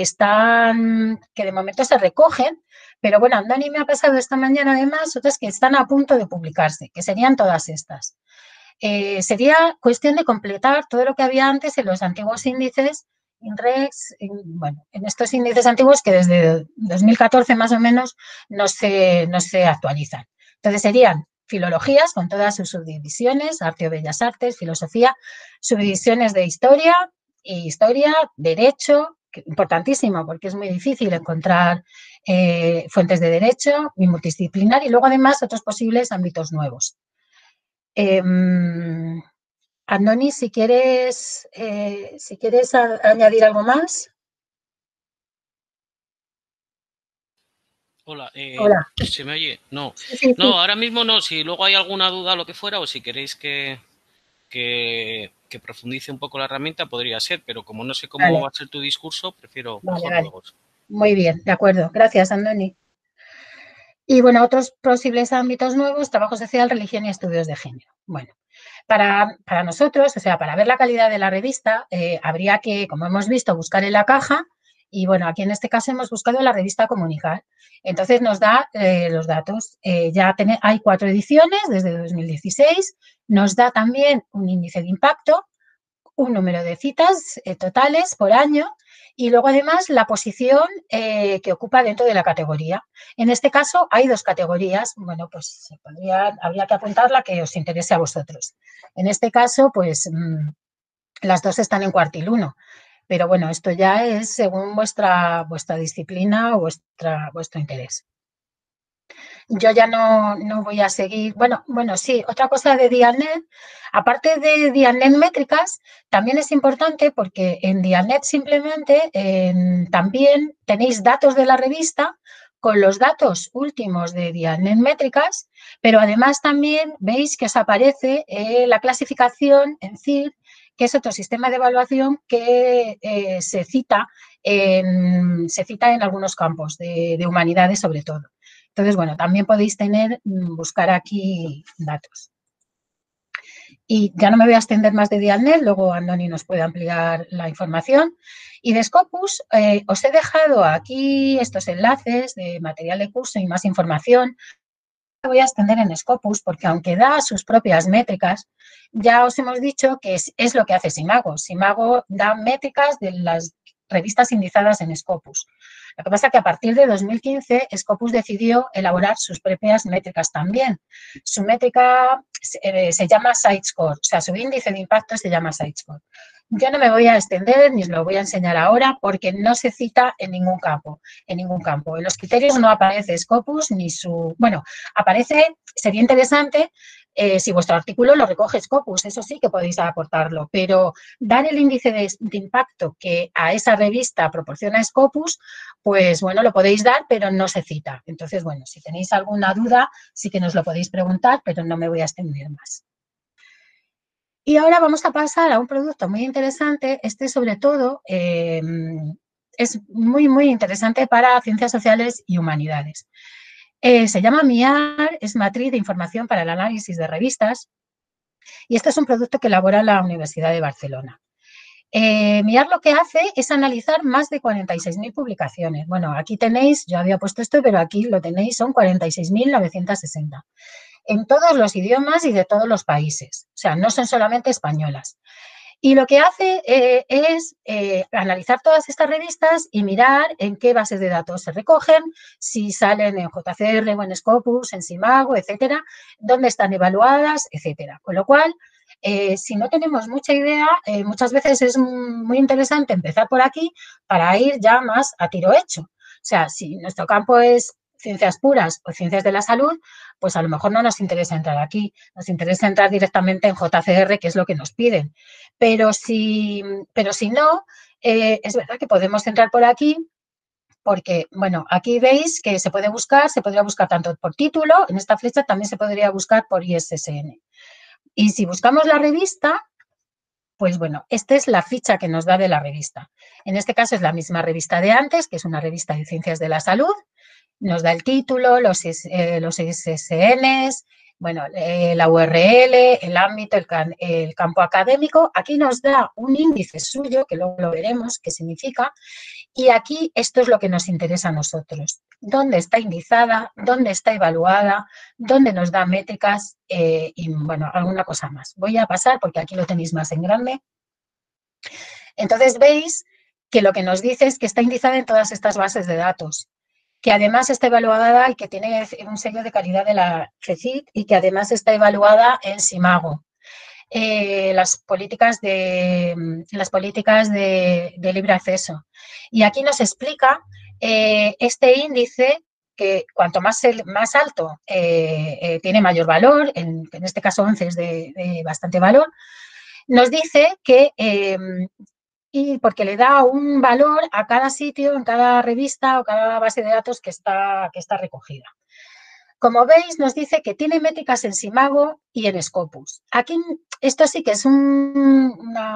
S2: se recogen, pero bueno, Andoni me ha pasado esta mañana además otras que están a punto de publicarse, que serían todas estas. Sería cuestión de completar todo lo que había antes en los antiguos índices INREX, en estos índices antiguos que desde 2014 más o menos no se actualizan. Entonces serían filologías con todas sus subdivisiones, arte o bellas artes, filosofía, subdivisiones de historia, derecho, importantísimo porque es muy difícil encontrar fuentes de derecho, y multidisciplinar, y luego además otros posibles ámbitos nuevos. Andoni, si quieres añadir algo más.
S3: Hola,
S2: Hola.
S3: ¿se me oye? No.
S2: Sí.
S3: No, ahora mismo no. Si luego hay alguna duda o lo que fuera, o si queréis que profundice un poco la herramienta, podría ser, pero como no sé cómo va a ser tu discurso, prefiero mejor luego.
S2: Muy bien, de acuerdo. Gracias, Andoni. Y bueno, otros posibles ámbitos nuevos: trabajo social, religión y estudios de género. Bueno, para nosotros, o sea, para ver la calidad de la revista, habría que, como hemos visto, buscar en la caja. Y bueno, aquí en este caso hemos buscado la revista Comunicar. Entonces nos da los datos. Hay 4 ediciones desde 2016. Nos da también un índice de impacto, un número de citas totales por año, y luego además la posición que ocupa dentro de la categoría. En este caso hay 2 categorías. Bueno, pues habría que apuntar la que os interese a vosotros. En este caso, pues las 2 están en cuartil 1. Pero bueno, esto ya es según vuestra disciplina o vuestro interés. Yo ya no voy a seguir. Bueno, sí, otra cosa de Dialnet, aparte de Dialnet Métricas, también es importante porque en Dialnet simplemente también tenéis datos de la revista con los datos últimos de Dialnet Métricas, pero además también veis que os aparece la clasificación en CIR, que es otro sistema de evaluación que se cita en algunos campos de humanidades sobre todo. Entonces, bueno, también podéis buscar aquí datos. Y ya no me voy a extender más de Dialnet, luego Andoni nos puede ampliar la información. Y de Scopus os he dejado aquí estos enlaces de material de curso y más información. Me voy a extender en Scopus porque aunque da sus propias métricas, ya os hemos dicho que es lo que hace Simago. Simago da métricas de las revistas indizadas en Scopus. Lo que pasa es que a partir de 2015 Scopus decidió elaborar sus propias métricas también. Su métrica se llama SiteScore, o sea, su índice de impacto se llama SiteScore. Yo no me voy a extender ni os lo voy a enseñar ahora porque no se cita en ningún campo. En los criterios no aparece Scopus ni su... Bueno, aparece, sería interesante si vuestro artículo lo recoge Scopus, eso sí que podéis aportarlo, pero dar el índice de impacto que a esa revista proporciona Scopus, pues bueno, lo podéis dar, pero no se cita. Entonces, bueno, si tenéis alguna duda, sí que nos lo podéis preguntar, pero no me voy a extender más. Y ahora vamos a pasar a un producto muy interesante. Este, sobre todo, es muy, muy interesante para ciencias sociales y humanidades. Se llama MIAR, es Matriz de Información para el Análisis de Revistas, y este es un producto que elabora la Universidad de Barcelona. Mirar lo que hace es analizar más de 46.000 publicaciones. Bueno, aquí tenéis, yo había puesto esto, pero aquí lo tenéis, son 46.960. En todos los idiomas y de todos los países. O sea, no son solamente españolas. Y lo que hace es analizar todas estas revistas y mirar en qué bases de datos se recogen, si salen en JCR o en Scopus, en Simago, etcétera, dónde están evaluadas, etcétera. Con lo cual, si no tenemos mucha idea, muchas veces es muy interesante empezar por aquí para ir ya más a tiro hecho. O sea, si nuestro campo es ciencias puras o ciencias de la salud, pues a lo mejor no nos interesa entrar aquí, nos interesa entrar directamente en JCR, que es lo que nos piden. Pero si no, es verdad que podemos entrar por aquí porque, bueno, aquí veis que se podría buscar tanto por título, en esta flecha también se podría buscar por ISSN. Y si buscamos la revista, pues bueno, esta es la ficha que nos da de la revista. En este caso es la misma revista de antes, que es una revista de ciencias de la salud. Nos da el título, los ISSNs, bueno, la URL, el ámbito, el campo académico. Aquí nos da un índice suyo, que luego lo veremos qué significa. Y aquí esto es lo que nos interesa a nosotros. ¿Dónde está indizada? ¿Dónde está evaluada? ¿Dónde nos da métricas? Y, bueno, alguna cosa más. Voy a pasar porque aquí lo tenéis más en grande. Entonces, veis que lo que nos dice es que está indizada en todas estas bases de datos, que además está evaluada y que tiene un sello de calidad de la CECIT y que además está evaluada en Simago. Las políticas de libre acceso. Y aquí nos explica este índice que cuanto más alto tiene mayor valor, en este caso 11 es de bastante valor, nos dice que y porque le da un valor a cada sitio, en cada revista o cada base de datos que está recogida. Como veis, nos dice que tiene métricas en Simago y en Scopus. Aquí esto sí que es un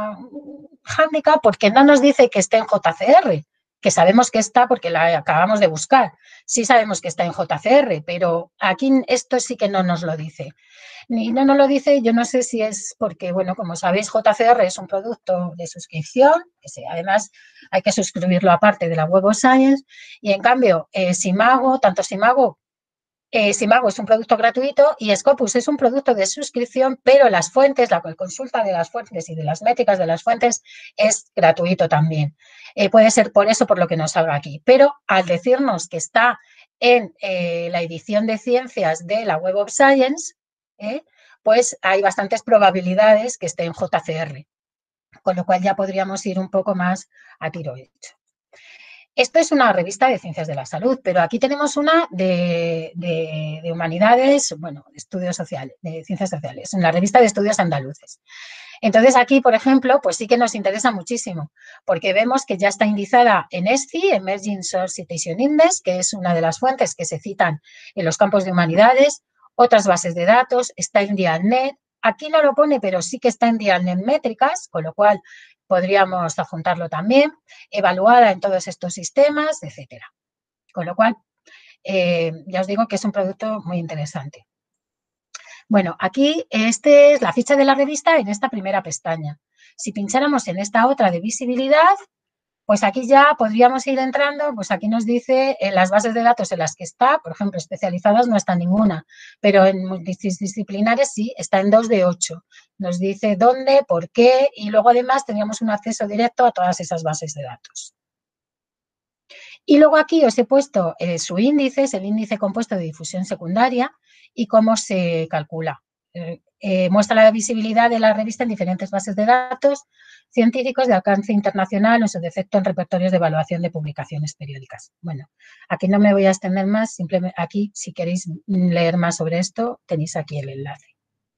S2: hándicap porque no nos dice que esté en JCR, que sabemos que está porque la acabamos de buscar. Sí sabemos que está en JCR, pero aquí esto sí que no nos lo dice. Y no nos lo dice, yo no sé si es porque, bueno, como sabéis, JCR es un producto de suscripción, que además hay que suscribirlo aparte de la Web of Science, y en cambio, Simago, tanto Simago es un producto gratuito y Scopus es un producto de suscripción, pero las fuentes, la consulta de las fuentes y de las métricas de las fuentes es gratuito también. Puede ser por eso por lo que nos salga aquí. Pero al decirnos que está en la edición de ciencias de la Web of Science, pues hay bastantes probabilidades que esté en JCR, con lo cual ya podríamos ir un poco más a tiro hecho. Esto es una revista de ciencias de la salud, pero aquí tenemos una de humanidades, bueno, de estudios sociales, de ciencias sociales, una revista de estudios andaluces. Entonces aquí, por ejemplo, pues sí que nos interesa muchísimo, porque vemos que ya está indizada en ESCI, Emerging Source Citation Index, que es una de las fuentes que se citan en los campos de humanidades, otras bases de datos, está en Dialnet. Aquí no lo pone, pero sí que está en Dialnet Métricas, con lo cual podríamos adjuntarlo también, evaluada en todos estos sistemas, etcétera. Con lo cual, ya os digo que es un producto muy interesante. Bueno, aquí esta es la ficha de la revista en esta primera pestaña. Si pincháramos en esta otra de visibilidad, pues aquí ya podríamos ir entrando, pues aquí nos dice en las bases de datos en las que está, por ejemplo, especializadas no está ninguna, pero en multidisciplinares sí, está en 2 de 8. Nos dice dónde, por qué y luego además teníamos un acceso directo a todas esas bases de datos. Y luego aquí os he puesto su índice, es el índice compuesto de difusión secundaria y cómo se calcula. Muestra la visibilidad de la revista en diferentes bases de datos científicos de alcance internacional o en su defecto en repertorios de evaluación de publicaciones periódicas. Bueno, aquí no me voy a extender más, simplemente aquí, si queréis leer más sobre esto, tenéis aquí el enlace.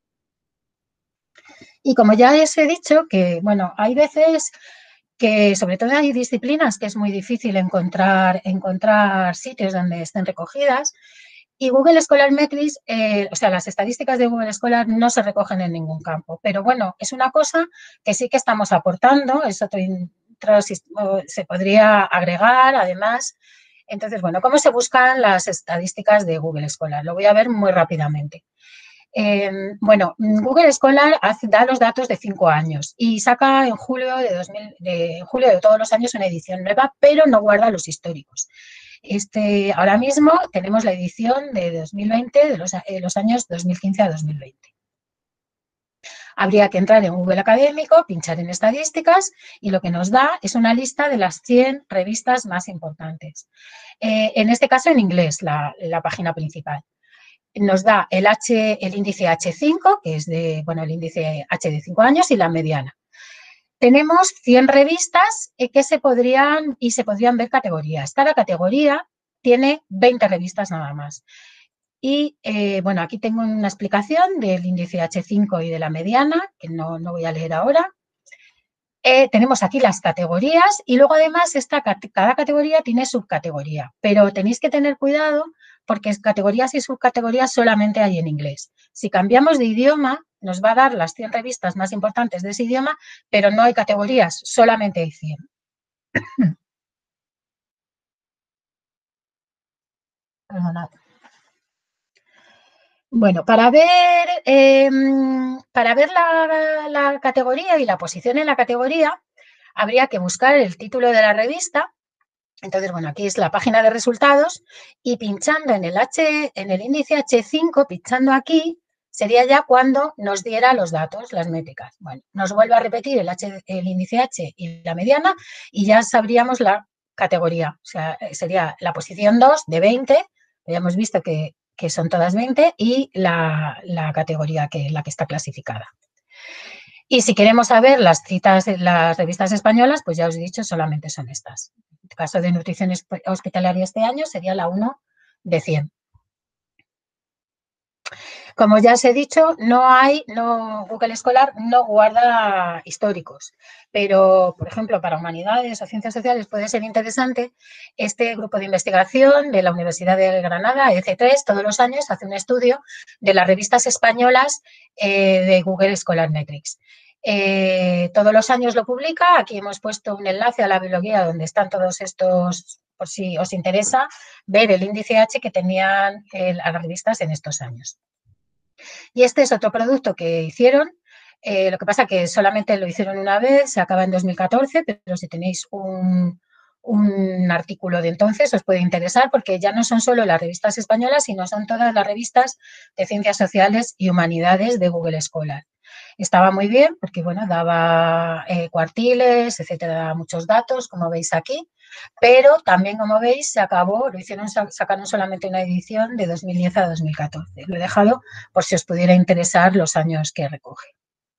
S2: Y como ya os he dicho, que bueno, hay veces que sobre todo hay disciplinas que es muy difícil encontrar sitios donde estén recogidas. Y Google Scholar Metrics, o sea, las estadísticas de Google Scholar no se recogen en ningún campo. Pero bueno, es una cosa que sí que estamos aportando, es se podría agregar además. Entonces, bueno, ¿cómo se buscan las estadísticas de Google Scholar? Lo voy a ver muy rápidamente. Bueno, Google Scholar da los datos de 5 años y saca en julio de todos los años una edición nueva, pero no guarda los históricos. Ahora mismo tenemos la edición de 2020, de los años 2015 a 2020. Habría que entrar en Google Académico, pinchar en estadísticas y lo que nos da es una lista de las 100 revistas más importantes. En este caso en inglés, la página principal. Nos da el índice H5, que es el índice H de 5 años y la mediana. Tenemos 100 revistas que se podrían ver categorías. Cada categoría tiene 20 revistas nada más. Y bueno, aquí tengo una explicación del índice H5 y de la mediana, que no voy a leer ahora. Tenemos aquí las categorías y luego además cada categoría tiene subcategoría, pero tenéis que tener cuidado porque categorías y subcategorías solamente hay en inglés. Si cambiamos de idioma, nos va a dar las 100 revistas más importantes de ese idioma, pero no hay categorías, solamente hay 100. Perdonad. Bueno, para ver la categoría y la posición en la categoría, habría que buscar el título de la revista. Entonces, bueno, aquí es la página de resultados y pinchando en el índice H5, pinchando aquí, sería ya cuando nos diera los datos, las métricas. Bueno, nos vuelve a repetir el índice H y la mediana y ya sabríamos la categoría. O sea, sería la posición 2 de 20, ya hemos visto que son todas 20, y la categoría la que está clasificada. Y si queremos saber las citas de las revistas españolas, pues ya os he dicho, solamente son estas. En el caso de nutrición hospitalaria este año sería la 1 de 100. Como ya os he dicho, Google Scholar no guarda históricos, pero, por ejemplo, para humanidades o ciencias sociales puede ser interesante. Este grupo de investigación de la Universidad de Granada, EC3, todos los años hace un estudio de las revistas españolas de Google Scholar Metrics. Todos los años lo publica. Aquí hemos puesto un enlace a la bibliografía donde están todos estos, por si os interesa ver el índice H que tenían las revistas en estos años. Y este es otro producto que hicieron. Lo que pasa que solamente lo hicieron una vez, se acaba en 2014, pero si tenéis un artículo de entonces os puede interesar porque ya no son solo las revistas españolas, sino son todas las revistas de ciencias sociales y humanidades de Google Scholar. Estaba muy bien porque, bueno, daba cuartiles, etcétera, muchos datos, como veis aquí, pero también, como veis, sacaron solamente una edición de 2010 a 2014. Lo he dejado por si os pudiera interesar los años que recoge.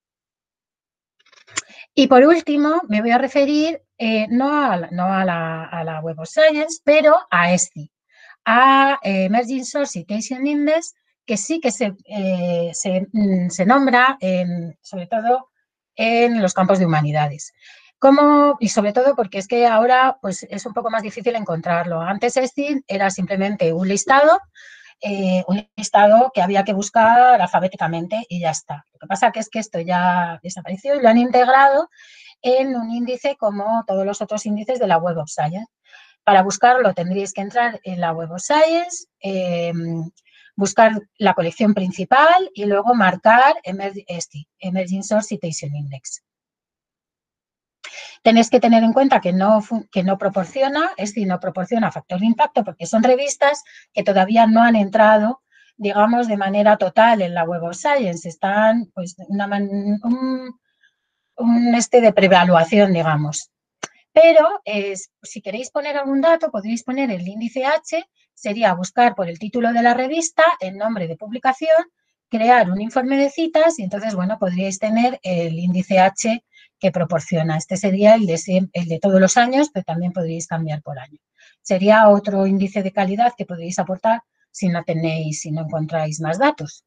S2: Y por último, me voy a referir no a la Web of Science, pero a ESCI, a Emerging Source Citation Index, que sí que se nombra sobre todo en los campos de humanidades. Y sobre todo porque es que ahora pues, es un poco más difícil encontrarlo. Antes ESCI era simplemente un listado que había que buscar alfabéticamente y ya está. Lo que pasa que es que esto ya desapareció y lo han integrado en un índice como todos los otros índices de la Web of Science. Para buscarlo tendríais que entrar en la Web of Science, buscar la colección principal y luego marcar Emerging Source Citation Index. Tenéis que tener en cuenta que no proporciona factor de impacto porque son revistas que todavía no han entrado, digamos, de manera total en la Web of Science. Están, pues, de preevaluación, digamos. Pero si queréis poner algún dato, podréis poner el índice H, sería buscar por el título de la revista, el nombre de publicación, crear un informe de citas y entonces, bueno, podríais tener el índice H que proporciona. Este sería el de todos los años, pero también podríais cambiar por año. Sería otro índice de calidad que podréis aportar si no encontráis más datos.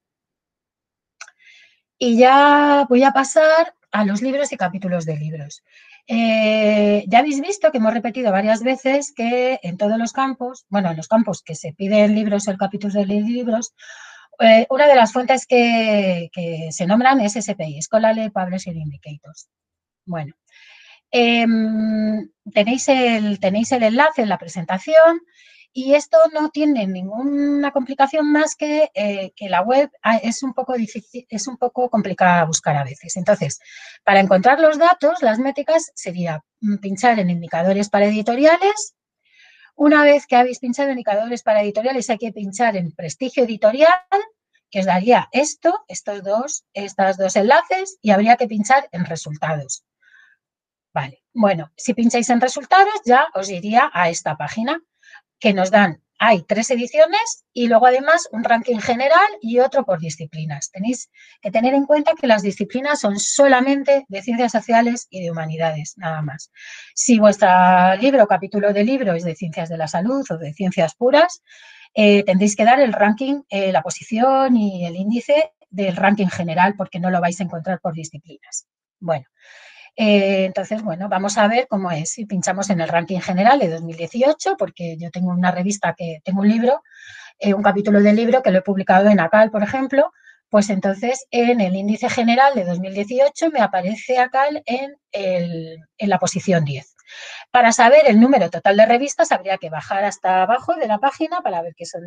S2: Y ya voy a pasar a los libros y capítulos de libros. Ya habéis visto que hemos repetido varias veces que en todos los campos, bueno, en los campos que se piden libros o capítulos de libros, una de las fuentes que se nombran es SPI, Scholarly Publishing Indicators. Bueno, tenéis el enlace en la presentación Y esto no tiene ninguna complicación más que la web es un poco difícil, es un poco complicada a buscar a veces. Entonces, para encontrar los datos, las métricas sería pinchar en indicadores para editoriales. Una vez que habéis pinchado en indicadores para editoriales, hay que pinchar en prestigio editorial, que os daría estas dos enlaces, y habría que pinchar en resultados. Vale, bueno, si pincháis en resultados ya os iría a esta página que nos dan, hay 3 ediciones y luego además un ranking general y otro por disciplinas. Tenéis que tener en cuenta que las disciplinas son solamente de ciencias sociales y de humanidades, nada más. Si vuestro libro o capítulo de libro es de ciencias de la salud o de ciencias puras, tendréis que dar el ranking, la posición y el índice del ranking general porque no lo vais a encontrar por disciplinas. Bueno. Entonces, bueno, vamos a ver cómo es. Si pinchamos en el ranking general de 2018, porque yo tengo una revista tengo un libro, un capítulo del libro que lo he publicado en ACAL, por ejemplo, pues entonces en el índice general de 2018 me aparece ACAL en la posición 10. Para saber el número total de revistas habría que bajar hasta abajo de la página para ver que son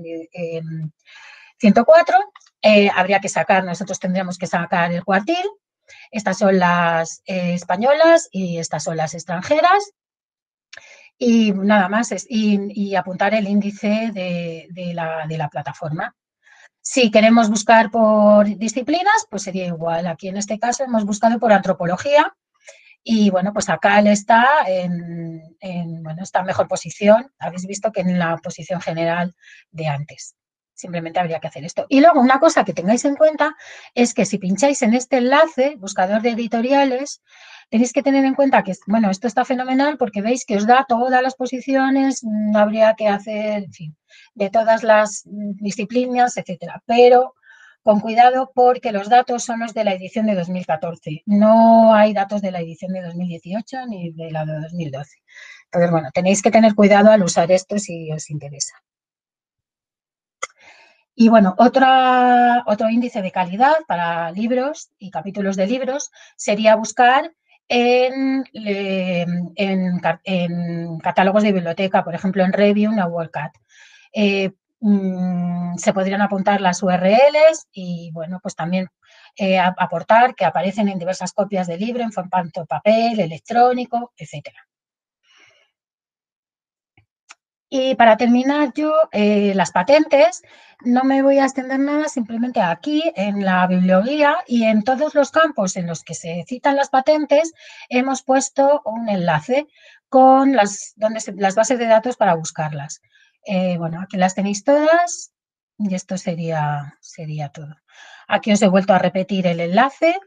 S2: 104. Habría que nosotros tendríamos que sacar el cuartil. Estas son las españolas y estas son las extranjeras. Y nada más, y apuntar el índice de la plataforma. Si queremos buscar por disciplinas, pues sería igual. Aquí en este caso hemos buscado por antropología y bueno, pues acá él está está en mejor posición. Habéis visto que en la posición general de antes. Simplemente habría que hacer esto. Y luego una cosa que tengáis en cuenta es que si pincháis en este enlace, buscador de editoriales, tenéis que tener en cuenta que, bueno, esto está fenomenal porque veis que os da todas las posiciones, no habría que hacer, en fin, de todas las disciplinas, etcétera. Pero con cuidado porque los datos son los de la edición de 2014. No hay datos de la edición de 2018 ni de la de 2012. Entonces, bueno, tenéis que tener cuidado al usar esto si os interesa. Y bueno, otro índice de calidad para libros y capítulos de libros sería buscar en catálogos de biblioteca, por ejemplo, en Review o WordCat. Se podrían apuntar las URLs y, bueno, pues también aportar que aparecen en diversas copias de libro en formato papel, electrónico, etcétera. Y para terminar yo, las patentes, no me voy a extender nada, simplemente aquí en la biblioguía y en todos los campos en los que se citan las patentes hemos puesto un enlace con las bases de datos para buscarlas. Bueno, aquí las tenéis todas y esto sería todo. Aquí os he vuelto a repetir el enlace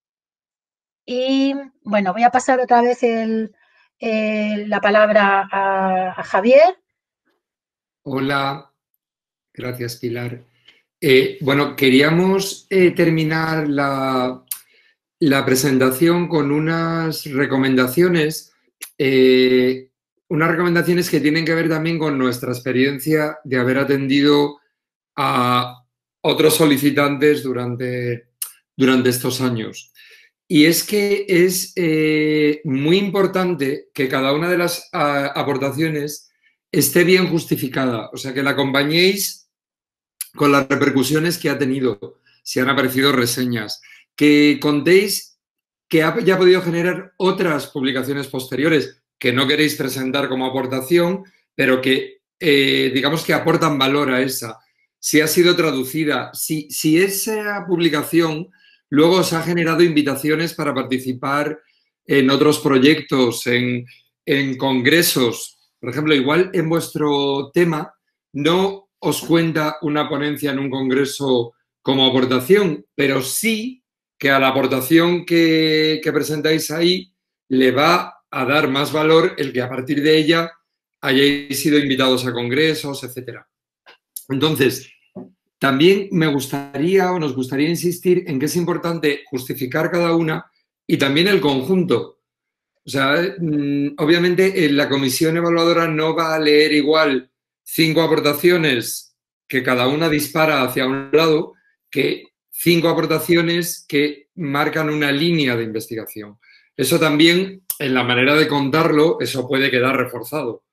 S2: y, bueno, voy a pasar otra vez la palabra a Javier.
S1: Hola, gracias Pilar. Bueno, queríamos terminar la presentación con unas recomendaciones que tienen que ver también con nuestra experiencia de haber atendido a otros solicitantes durante estos años. Y es que es muy importante que cada una de las aportaciones esté bien justificada, o sea, que la acompañéis con las repercusiones que ha tenido, si han aparecido reseñas, que contéis que haya podido generar otras publicaciones posteriores que no queréis presentar como aportación, pero que digamos que aportan valor a esa. Si ha sido traducida, si esa publicación luego os ha generado invitaciones para participar en otros proyectos, en congresos. Por ejemplo, igual en vuestro tema no os cuenta una ponencia en un congreso como aportación, pero sí que a la aportación que presentáis ahí le va a dar más valor el que a partir de ella hayáis sido invitados a congresos, etcétera. Entonces, también nos gustaría insistir en que es importante justificar cada una y también el conjunto. O sea, obviamente la comisión evaluadora no va a leer igual 5 aportaciones que cada una dispara hacia un lado que 5 aportaciones que marcan una línea de investigación. Eso también, en la manera de contarlo, eso puede quedar reforzado.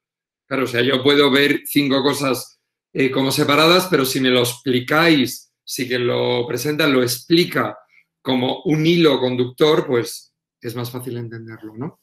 S1: Claro, o sea, yo puedo ver 5 cosas como separadas, pero si me lo explicáis, si quien lo presenta lo explica como un hilo conductor, pues es más fácil entenderlo, ¿no?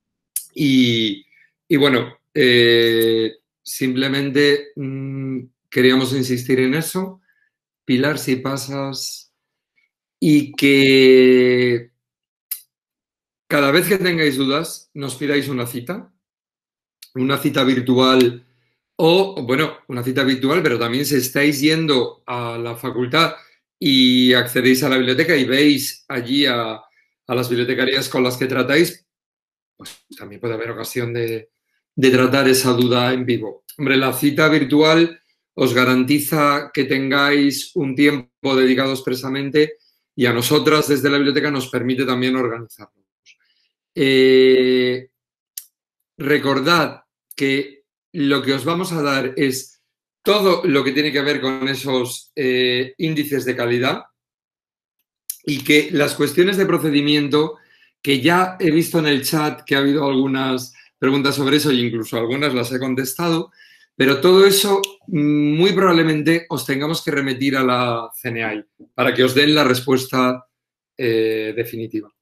S1: Y bueno, simplemente queríamos insistir en eso. Pilar, si pasas, y que cada vez que tengáis dudas, nos pidáis una cita virtual o, bueno, una cita virtual, pero también si estáis yendo a la facultad y accedéis a la biblioteca y veis allí a las bibliotecarias con las que tratáis, pues también puede haber ocasión de tratar esa duda en vivo. Hombre, la cita virtual os garantiza que tengáis un tiempo dedicado expresamente y a nosotras desde la biblioteca nos permite también organizarnos. Recordad que lo que os vamos a dar es todo lo que tiene que ver con esos índices de calidad y que las cuestiones de procedimiento, que ya he visto en el chat que ha habido algunas preguntas sobre eso e incluso algunas las he contestado, pero todo eso muy probablemente os tengamos que remitir a la CNAI para que os den la respuesta definitiva.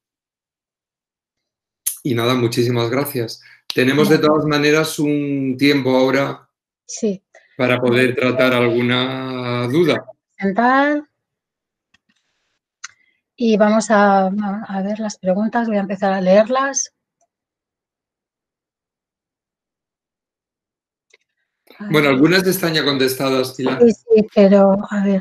S1: Y nada, muchísimas gracias. Tenemos de todas maneras un tiempo ahora para poder tratar alguna duda.
S2: Y vamos a ver las preguntas, voy a empezar a leerlas.
S1: Bueno, algunas están ya contestadas, Pilar.
S2: Sí, pero a ver.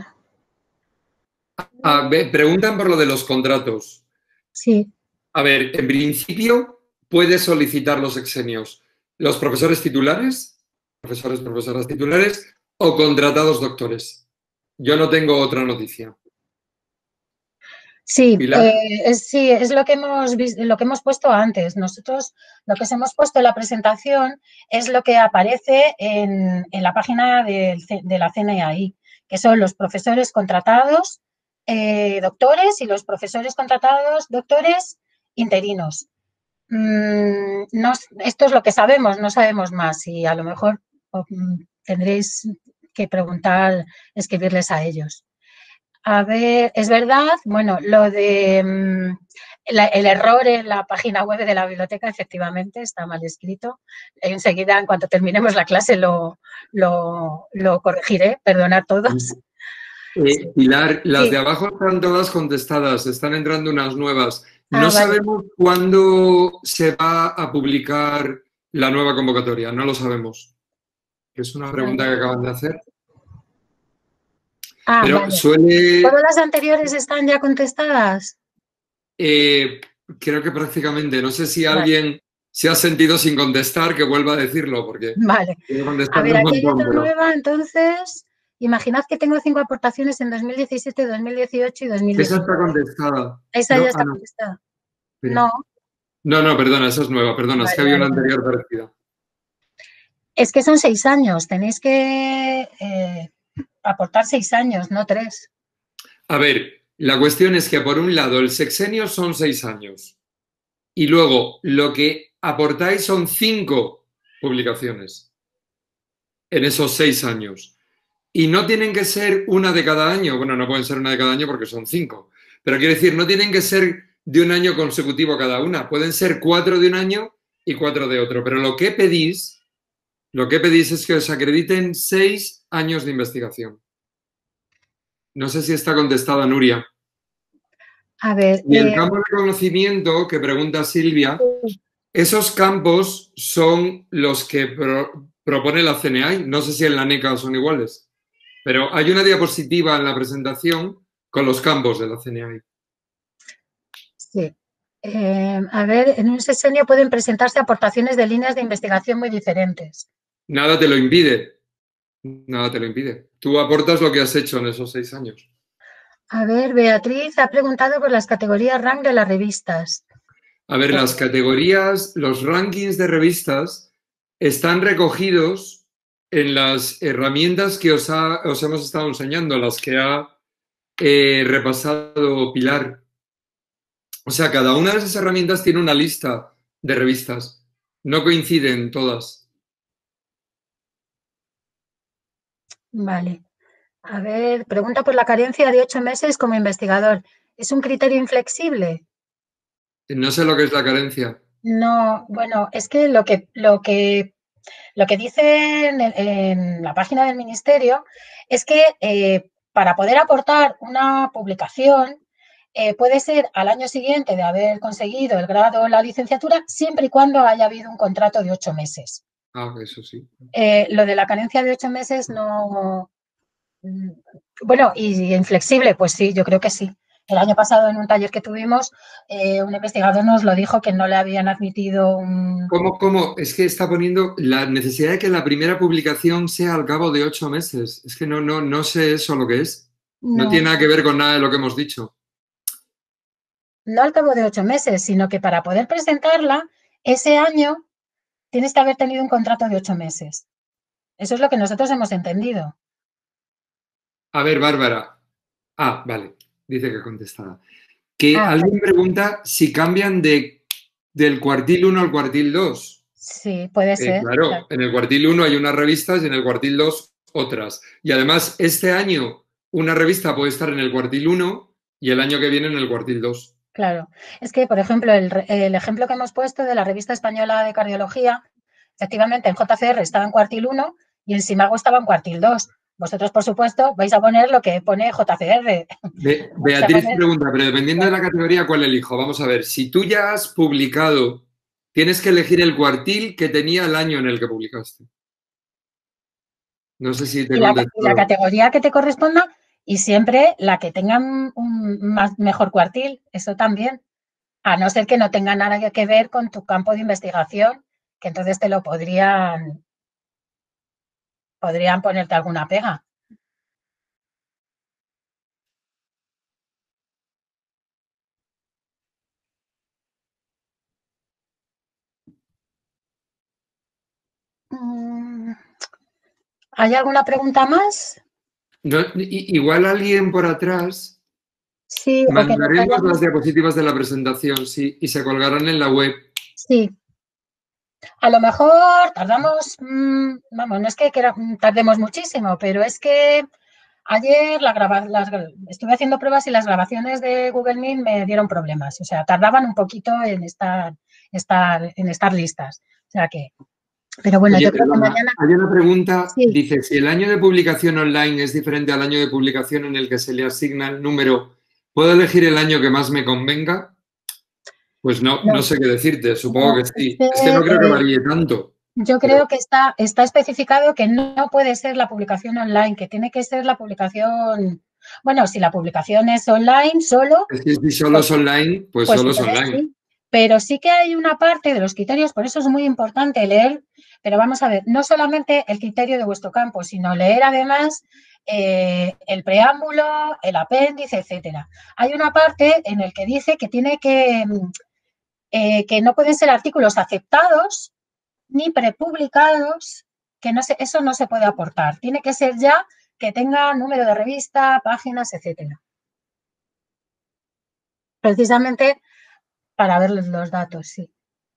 S1: Preguntan por lo de los contratos.
S2: Sí.
S1: A ver, en principio puedes solicitar los exenios los profesores titulares, profesoras titulares o contratados doctores. Yo no tengo otra noticia.
S2: Sí, sí, es lo que hemos puesto antes. Nosotros lo que os hemos puesto en la presentación es lo que aparece en la página de la CNAI, que son los profesores contratados doctores y los profesores contratados doctores interinos. Esto es lo que sabemos, no sabemos más y a lo mejor tendréis que preguntar, escribirles a ellos. A ver, es verdad, bueno, lo de el error en la página web de la biblioteca efectivamente está mal escrito. Enseguida, en cuanto terminemos la clase, lo corregiré, perdonad todos.
S1: Pilar, las de abajo están todas contestadas, están entrando unas nuevas. No sabemos cuándo se va a publicar la nueva convocatoria, no lo sabemos. Es una pregunta que acaban de hacer. Pero
S2: vale. ¿Todas las anteriores están ya contestadas?
S1: Creo que prácticamente. No sé si alguien se ha sentido sin contestar, que vuelva a decirlo, porque...
S2: Vale. A ver, aquí hay otra nueva, entonces... Imaginad que tengo 5 aportaciones en 2017, 2018 y 2019.
S1: Esa está contestada.
S2: Esa ya está contestada. No.
S1: No, perdona, esa es nueva, perdona, es que había una anterior parecida.
S2: Es que son 6 años, tenéis que aportar 6 años, no 3.
S1: A ver, la cuestión es que por un lado el sexenio son 6 años y luego lo que aportáis son 5 publicaciones en esos 6 años. Y no tienen que ser una de cada año. Bueno, no pueden ser una de cada año porque son 5. Pero quiero decir, no tienen que ser de un año consecutivo cada una. Pueden ser 4 de un año y 4 de otro. Pero lo que pedís es que os acrediten 6 años de investigación. No sé si está contestada, Nuria.
S2: A ver.
S1: Y el campo de conocimiento que pregunta Silvia, esos campos son los que propone la CNAI. No sé si en la NECA son iguales. Pero hay una diapositiva en la presentación con los campos de la CNAI.
S2: Sí. A ver, en un sexenio pueden presentarse aportaciones de líneas de investigación muy diferentes.
S1: Nada te lo impide. Nada te lo impide. Tú aportas lo que has hecho en esos 6 años.
S2: A ver, Beatriz ha preguntado por las categorías rank de las revistas.
S1: A ver, las categorías, los rankings de revistas están recogidos en las herramientas que os hemos estado enseñando, las que ha repasado Pilar. O sea, cada una de esas herramientas tiene una lista de revistas. No coinciden todas.
S2: Vale. A ver, pregunta por la carencia de 8 meses como investigador. ¿Es un criterio inflexible?
S1: No sé lo que es la carencia.
S2: No, bueno, es que lo que dice en la página del Ministerio es que para poder aportar una publicación puede ser al año siguiente de haber conseguido el grado o la licenciatura, siempre y cuando haya habido un contrato de 8 meses.
S1: Ah, eso sí.
S2: Lo de la carencia de 8 meses no. Bueno, y inflexible, pues sí, yo creo que sí. El año pasado en un taller que tuvimos, un investigador nos lo dijo que no le habían admitido un...
S1: ¿Cómo? Es que está poniendo la necesidad de que la primera publicación sea al cabo de 8 meses. Es que no sé eso lo que es. No
S2: No,
S1: tiene nada que ver con nada de lo que hemos dicho.
S2: no al cabo de 8 meses, sino que para poder presentarla, ese año tienes que haber tenido un contrato de 8 meses. Eso es lo que nosotros hemos entendido.
S1: A ver, Bárbara. Ah, vale. Dice que contestada. Que
S2: Ah,
S1: alguien pregunta si cambian del cuartil 1 al cuartil 2.
S2: sí, puede ser.
S1: Claro, en el cuartil 1 hay unas revistas y en el cuartil 2 otras. Y además, este año una revista puede estar en el cuartil 1 y el año que viene en el cuartil 2.
S2: Claro. Es que, por ejemplo, el ejemplo que hemos puesto de la Revista Española de Cardiología, efectivamente en JCR estaba en cuartil 1 y en Simago estaba en cuartil 2. Vosotros, por supuesto, vais a poner lo que pone JCR.
S1: Beatriz pregunta, pero dependiendo de la categoría, ¿cuál elijo? Vamos a ver, si tú ya has publicado, tienes que elegir el cuartil que tenía el año en el que publicaste. No sé si te
S2: Y la categoría que te corresponda y siempre la que tenga un mejor cuartil, eso también. A no ser que no tenga nada que ver con tu campo de investigación, que entonces te lo podrían ponerte alguna pega. ¿Hay alguna pregunta más?
S1: No, igual alguien por atrás,
S2: Sí, o que nos
S1: mandaremos
S2: hayan...
S1: las diapositivas de la presentación, sí, y se colgarán en la web.
S2: Sí, a lo mejor tardamos, vamos, no es que tardemos muchísimo, pero es que ayer estuve haciendo pruebas y las grabaciones de Google Meet me dieron problemas, o sea, tardaban un poquito en estar listas. O sea que, pero bueno,
S1: Oye,
S2: yo creo que
S1: perdona,
S2: mañana
S1: hay una pregunta,
S2: sí.
S1: dice, si el año de publicación online es diferente al año de publicación en el que se le asigna el número, ¿puedo elegir el año que más me convenga? Pues no
S2: No,
S1: sé qué decirte, supongo
S2: no,
S1: que sí. Es que no creo que varíe tanto.
S2: yo
S1: Pero
S2: creo que está especificado que no puede ser la publicación online, que tiene que ser la publicación, bueno, si la publicación es online solo,
S1: es que si solo es
S2: pues,
S1: online, pues
S2: pues
S1: solo es
S2: entonces
S1: online.
S2: sí. Pero sí que hay una parte de los criterios, por eso es muy importante leer, pero vamos a ver, no solamente el criterio de vuestro campo, sino leer además el preámbulo, el apéndice, etcétera. Hay una parte en el que dice que tiene que no pueden ser artículos aceptados ni prepublicados, que eso no se puede aportar. Tiene que ser ya que tenga número de revista, páginas, etcétera. Precisamente para ver los datos, sí.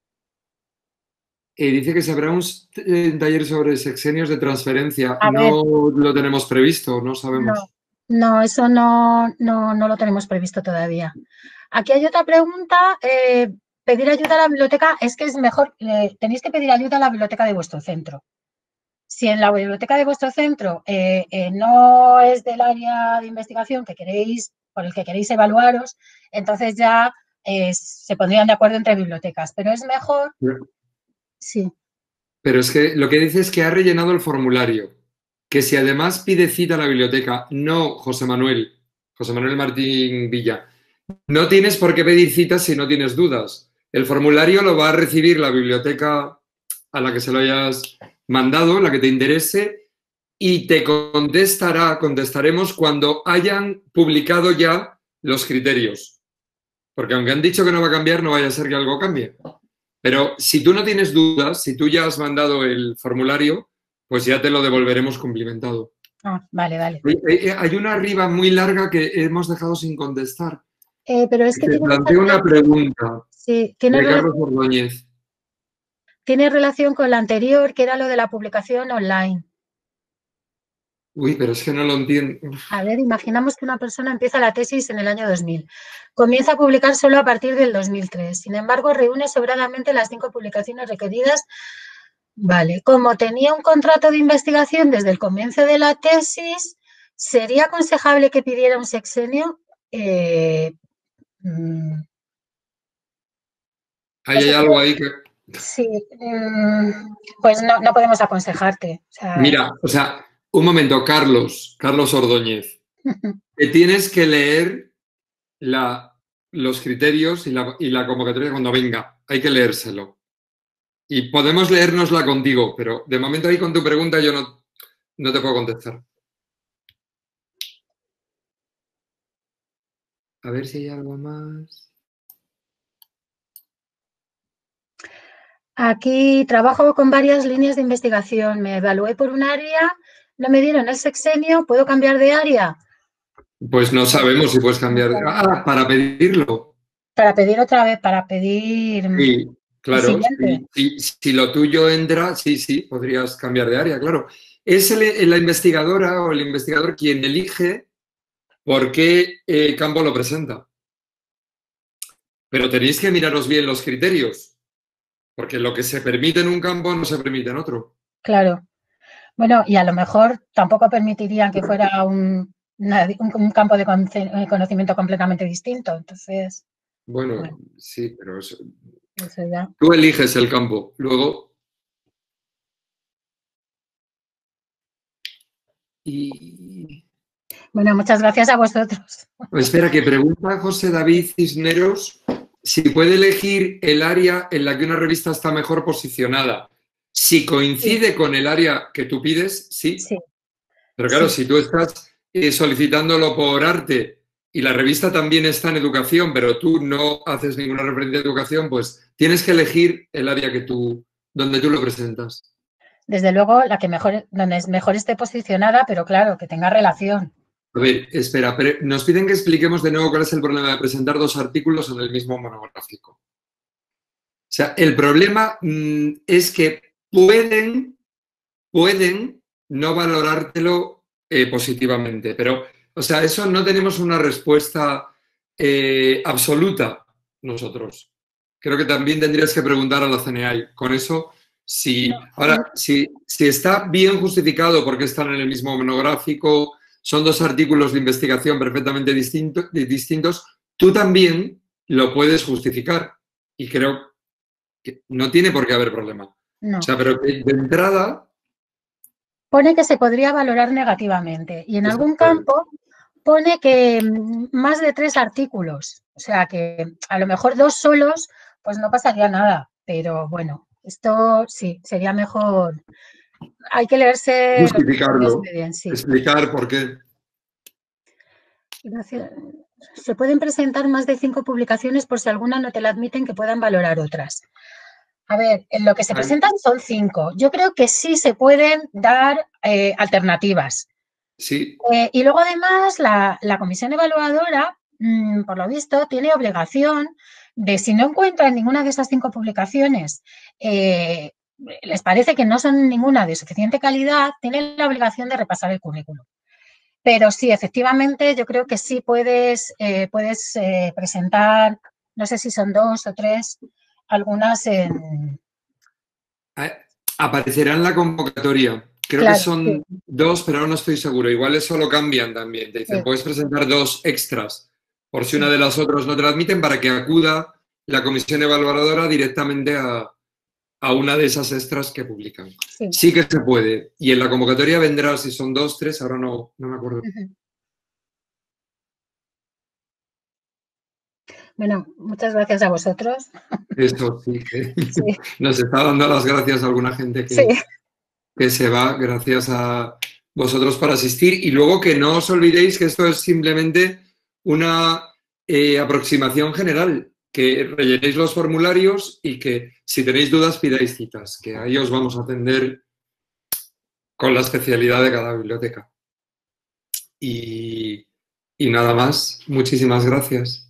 S1: Dice que se habrá un taller sobre sexenios de transferencia.
S2: A ver,
S1: No lo tenemos previsto, no sabemos.
S2: no, eso no lo tenemos previsto todavía. Aquí hay otra pregunta. Pedir ayuda a la biblioteca es que es mejor, tenéis que pedir ayuda a la biblioteca de vuestro centro. Si en la biblioteca de vuestro centro no es del área de investigación por el que queréis evaluaros, entonces ya se pondrían de acuerdo entre bibliotecas. Pero es mejor, sí.
S1: Pero es que lo que dice es que ha rellenado el formulario. Que si además pide cita a la biblioteca, no José Manuel Martín Villa, no tienes por qué pedir citas si no tienes dudas. El formulario lo va a recibir la biblioteca a la que se lo hayas mandado, la que te interese, y te contestaremos cuando hayan publicado ya los criterios. Porque aunque han dicho que no va a cambiar, no vaya a ser que algo cambie. Pero si tú no tienes dudas, si tú ya has mandado el formulario, pues ya te lo devolveremos cumplimentado.
S2: Ah, vale.
S1: Hay una arriba muy larga que hemos dejado sin contestar.
S2: Pero es que
S1: Te planteo una pregunta
S2: sí,
S1: de Carlos Ordóñez.
S2: tiene relación con la anterior, que era lo de la publicación online.
S1: Uy, pero es que no lo entiendo.
S2: A ver, imaginamos que una persona empieza la tesis en el año 2000. Comienza a publicar solo a partir del 2003. Sin embargo, reúne sobradamente las 5 publicaciones requeridas. Vale, como tenía un contrato de investigación desde el comienzo de la tesis, ¿sería aconsejable que pidiera un sexenio?
S1: Hay algo ahí que...
S2: Sí, pues no podemos aconsejarte. O sea,
S1: Mira, o sea, un momento, Carlos Ordóñez, que tienes que leer los criterios y la convocatoria cuando venga. Hay que leérselo. Y podemos leérnosla contigo, pero de momento ahí con tu pregunta yo no te puedo contestar. A ver si hay algo más.
S2: Aquí trabajo con varias líneas de investigación. Me evalué por un área, no me dieron el sexenio, ¿puedo cambiar de área?
S1: Pues no sabemos si puedes cambiar. Ah, para pedirlo.
S2: Para pedir otra vez, para pedir
S1: Sí, claro.
S2: siguiente.
S1: Si lo tuyo entra, sí, podrías cambiar de área, claro. Es la investigadora o el investigador quien elige por qué campo lo presenta. Pero tenéis que miraros bien los criterios, porque lo que se permite en un campo no se permite en otro.
S2: Claro. Bueno, y a lo mejor tampoco permitirían que fuera un campo de conocimiento completamente distinto. Entonces,
S1: Bueno, sí, pero eso
S2: ya.
S1: tú eliges el campo. Luego.
S2: Bueno, muchas gracias a vosotros.
S1: Espera, que pregunta José David Cisneros si puede elegir el área en la que una revista está mejor posicionada. Si coincide con el área que tú pides, sí. Pero claro, si tú estás solicitándolo por arte y la revista también está en educación, pero tú no haces ninguna referencia a educación, pues tienes que elegir el área donde tú lo presentas.
S2: Desde luego, la que donde mejor esté posicionada, pero claro, que tenga relación.
S1: A ver, espera, pero nos piden que expliquemos de nuevo cuál es el problema de presentar 2 artículos en el mismo monográfico. O sea, el problema es que pueden no valorártelo positivamente, pero, o sea, eso no tenemos una respuesta absoluta nosotros. Creo que también tendrías que preguntar a la CNI. Con eso, si está bien justificado porque están en el mismo monográfico, son 2 artículos de investigación perfectamente distintos, tú también lo puedes justificar. Y creo que no tiene por qué haber problema.
S2: No.
S1: O sea, pero de entrada...
S2: Pone que se podría valorar negativamente y en algún campo pone que más de 3 artículos. O sea, que a lo mejor 2 solos, pues no pasaría nada. Pero bueno, esto sí, sería mejor. Hay que leerse
S1: justificarlo,
S2: bien, sí.
S1: explicar por qué.
S2: Gracias. Se pueden presentar más de 5 publicaciones por si alguna no te la admiten que puedan valorar otras. A ver, en lo que se presentan son 5. Yo creo que sí se pueden dar alternativas.
S1: Sí.
S2: Y luego, además, la comisión evaluadora, por lo visto, tiene obligación de, si no encuentran ninguna de esas 5 publicaciones, les parece que no son ninguna de suficiente calidad, tienen la obligación de repasar el currículum. Pero sí, efectivamente, yo creo que sí puedes presentar, no sé si son 2 o 3, algunas en...
S1: Aparecerá en la convocatoria. Creo que son 2, pero no estoy seguro. Igual eso lo cambian también. Te dicen, puedes presentar 2 extras, por si una de las otras no te la admiten, para que acuda la comisión evaluadora directamente a una de esas extras que publican. Sí que se puede. Y en la convocatoria vendrá, si son 2, 3, ahora no me acuerdo.
S2: Bueno, muchas gracias a vosotros.
S1: Eso sí, nos está dando las gracias a alguna gente que se va, gracias a vosotros por asistir. Y luego que no os olvidéis que esto es simplemente una aproximación general, que rellenéis los formularios y que si tenéis dudas pidáis citas, que ahí os vamos a atender con la especialidad de cada biblioteca. Y nada más, muchísimas gracias.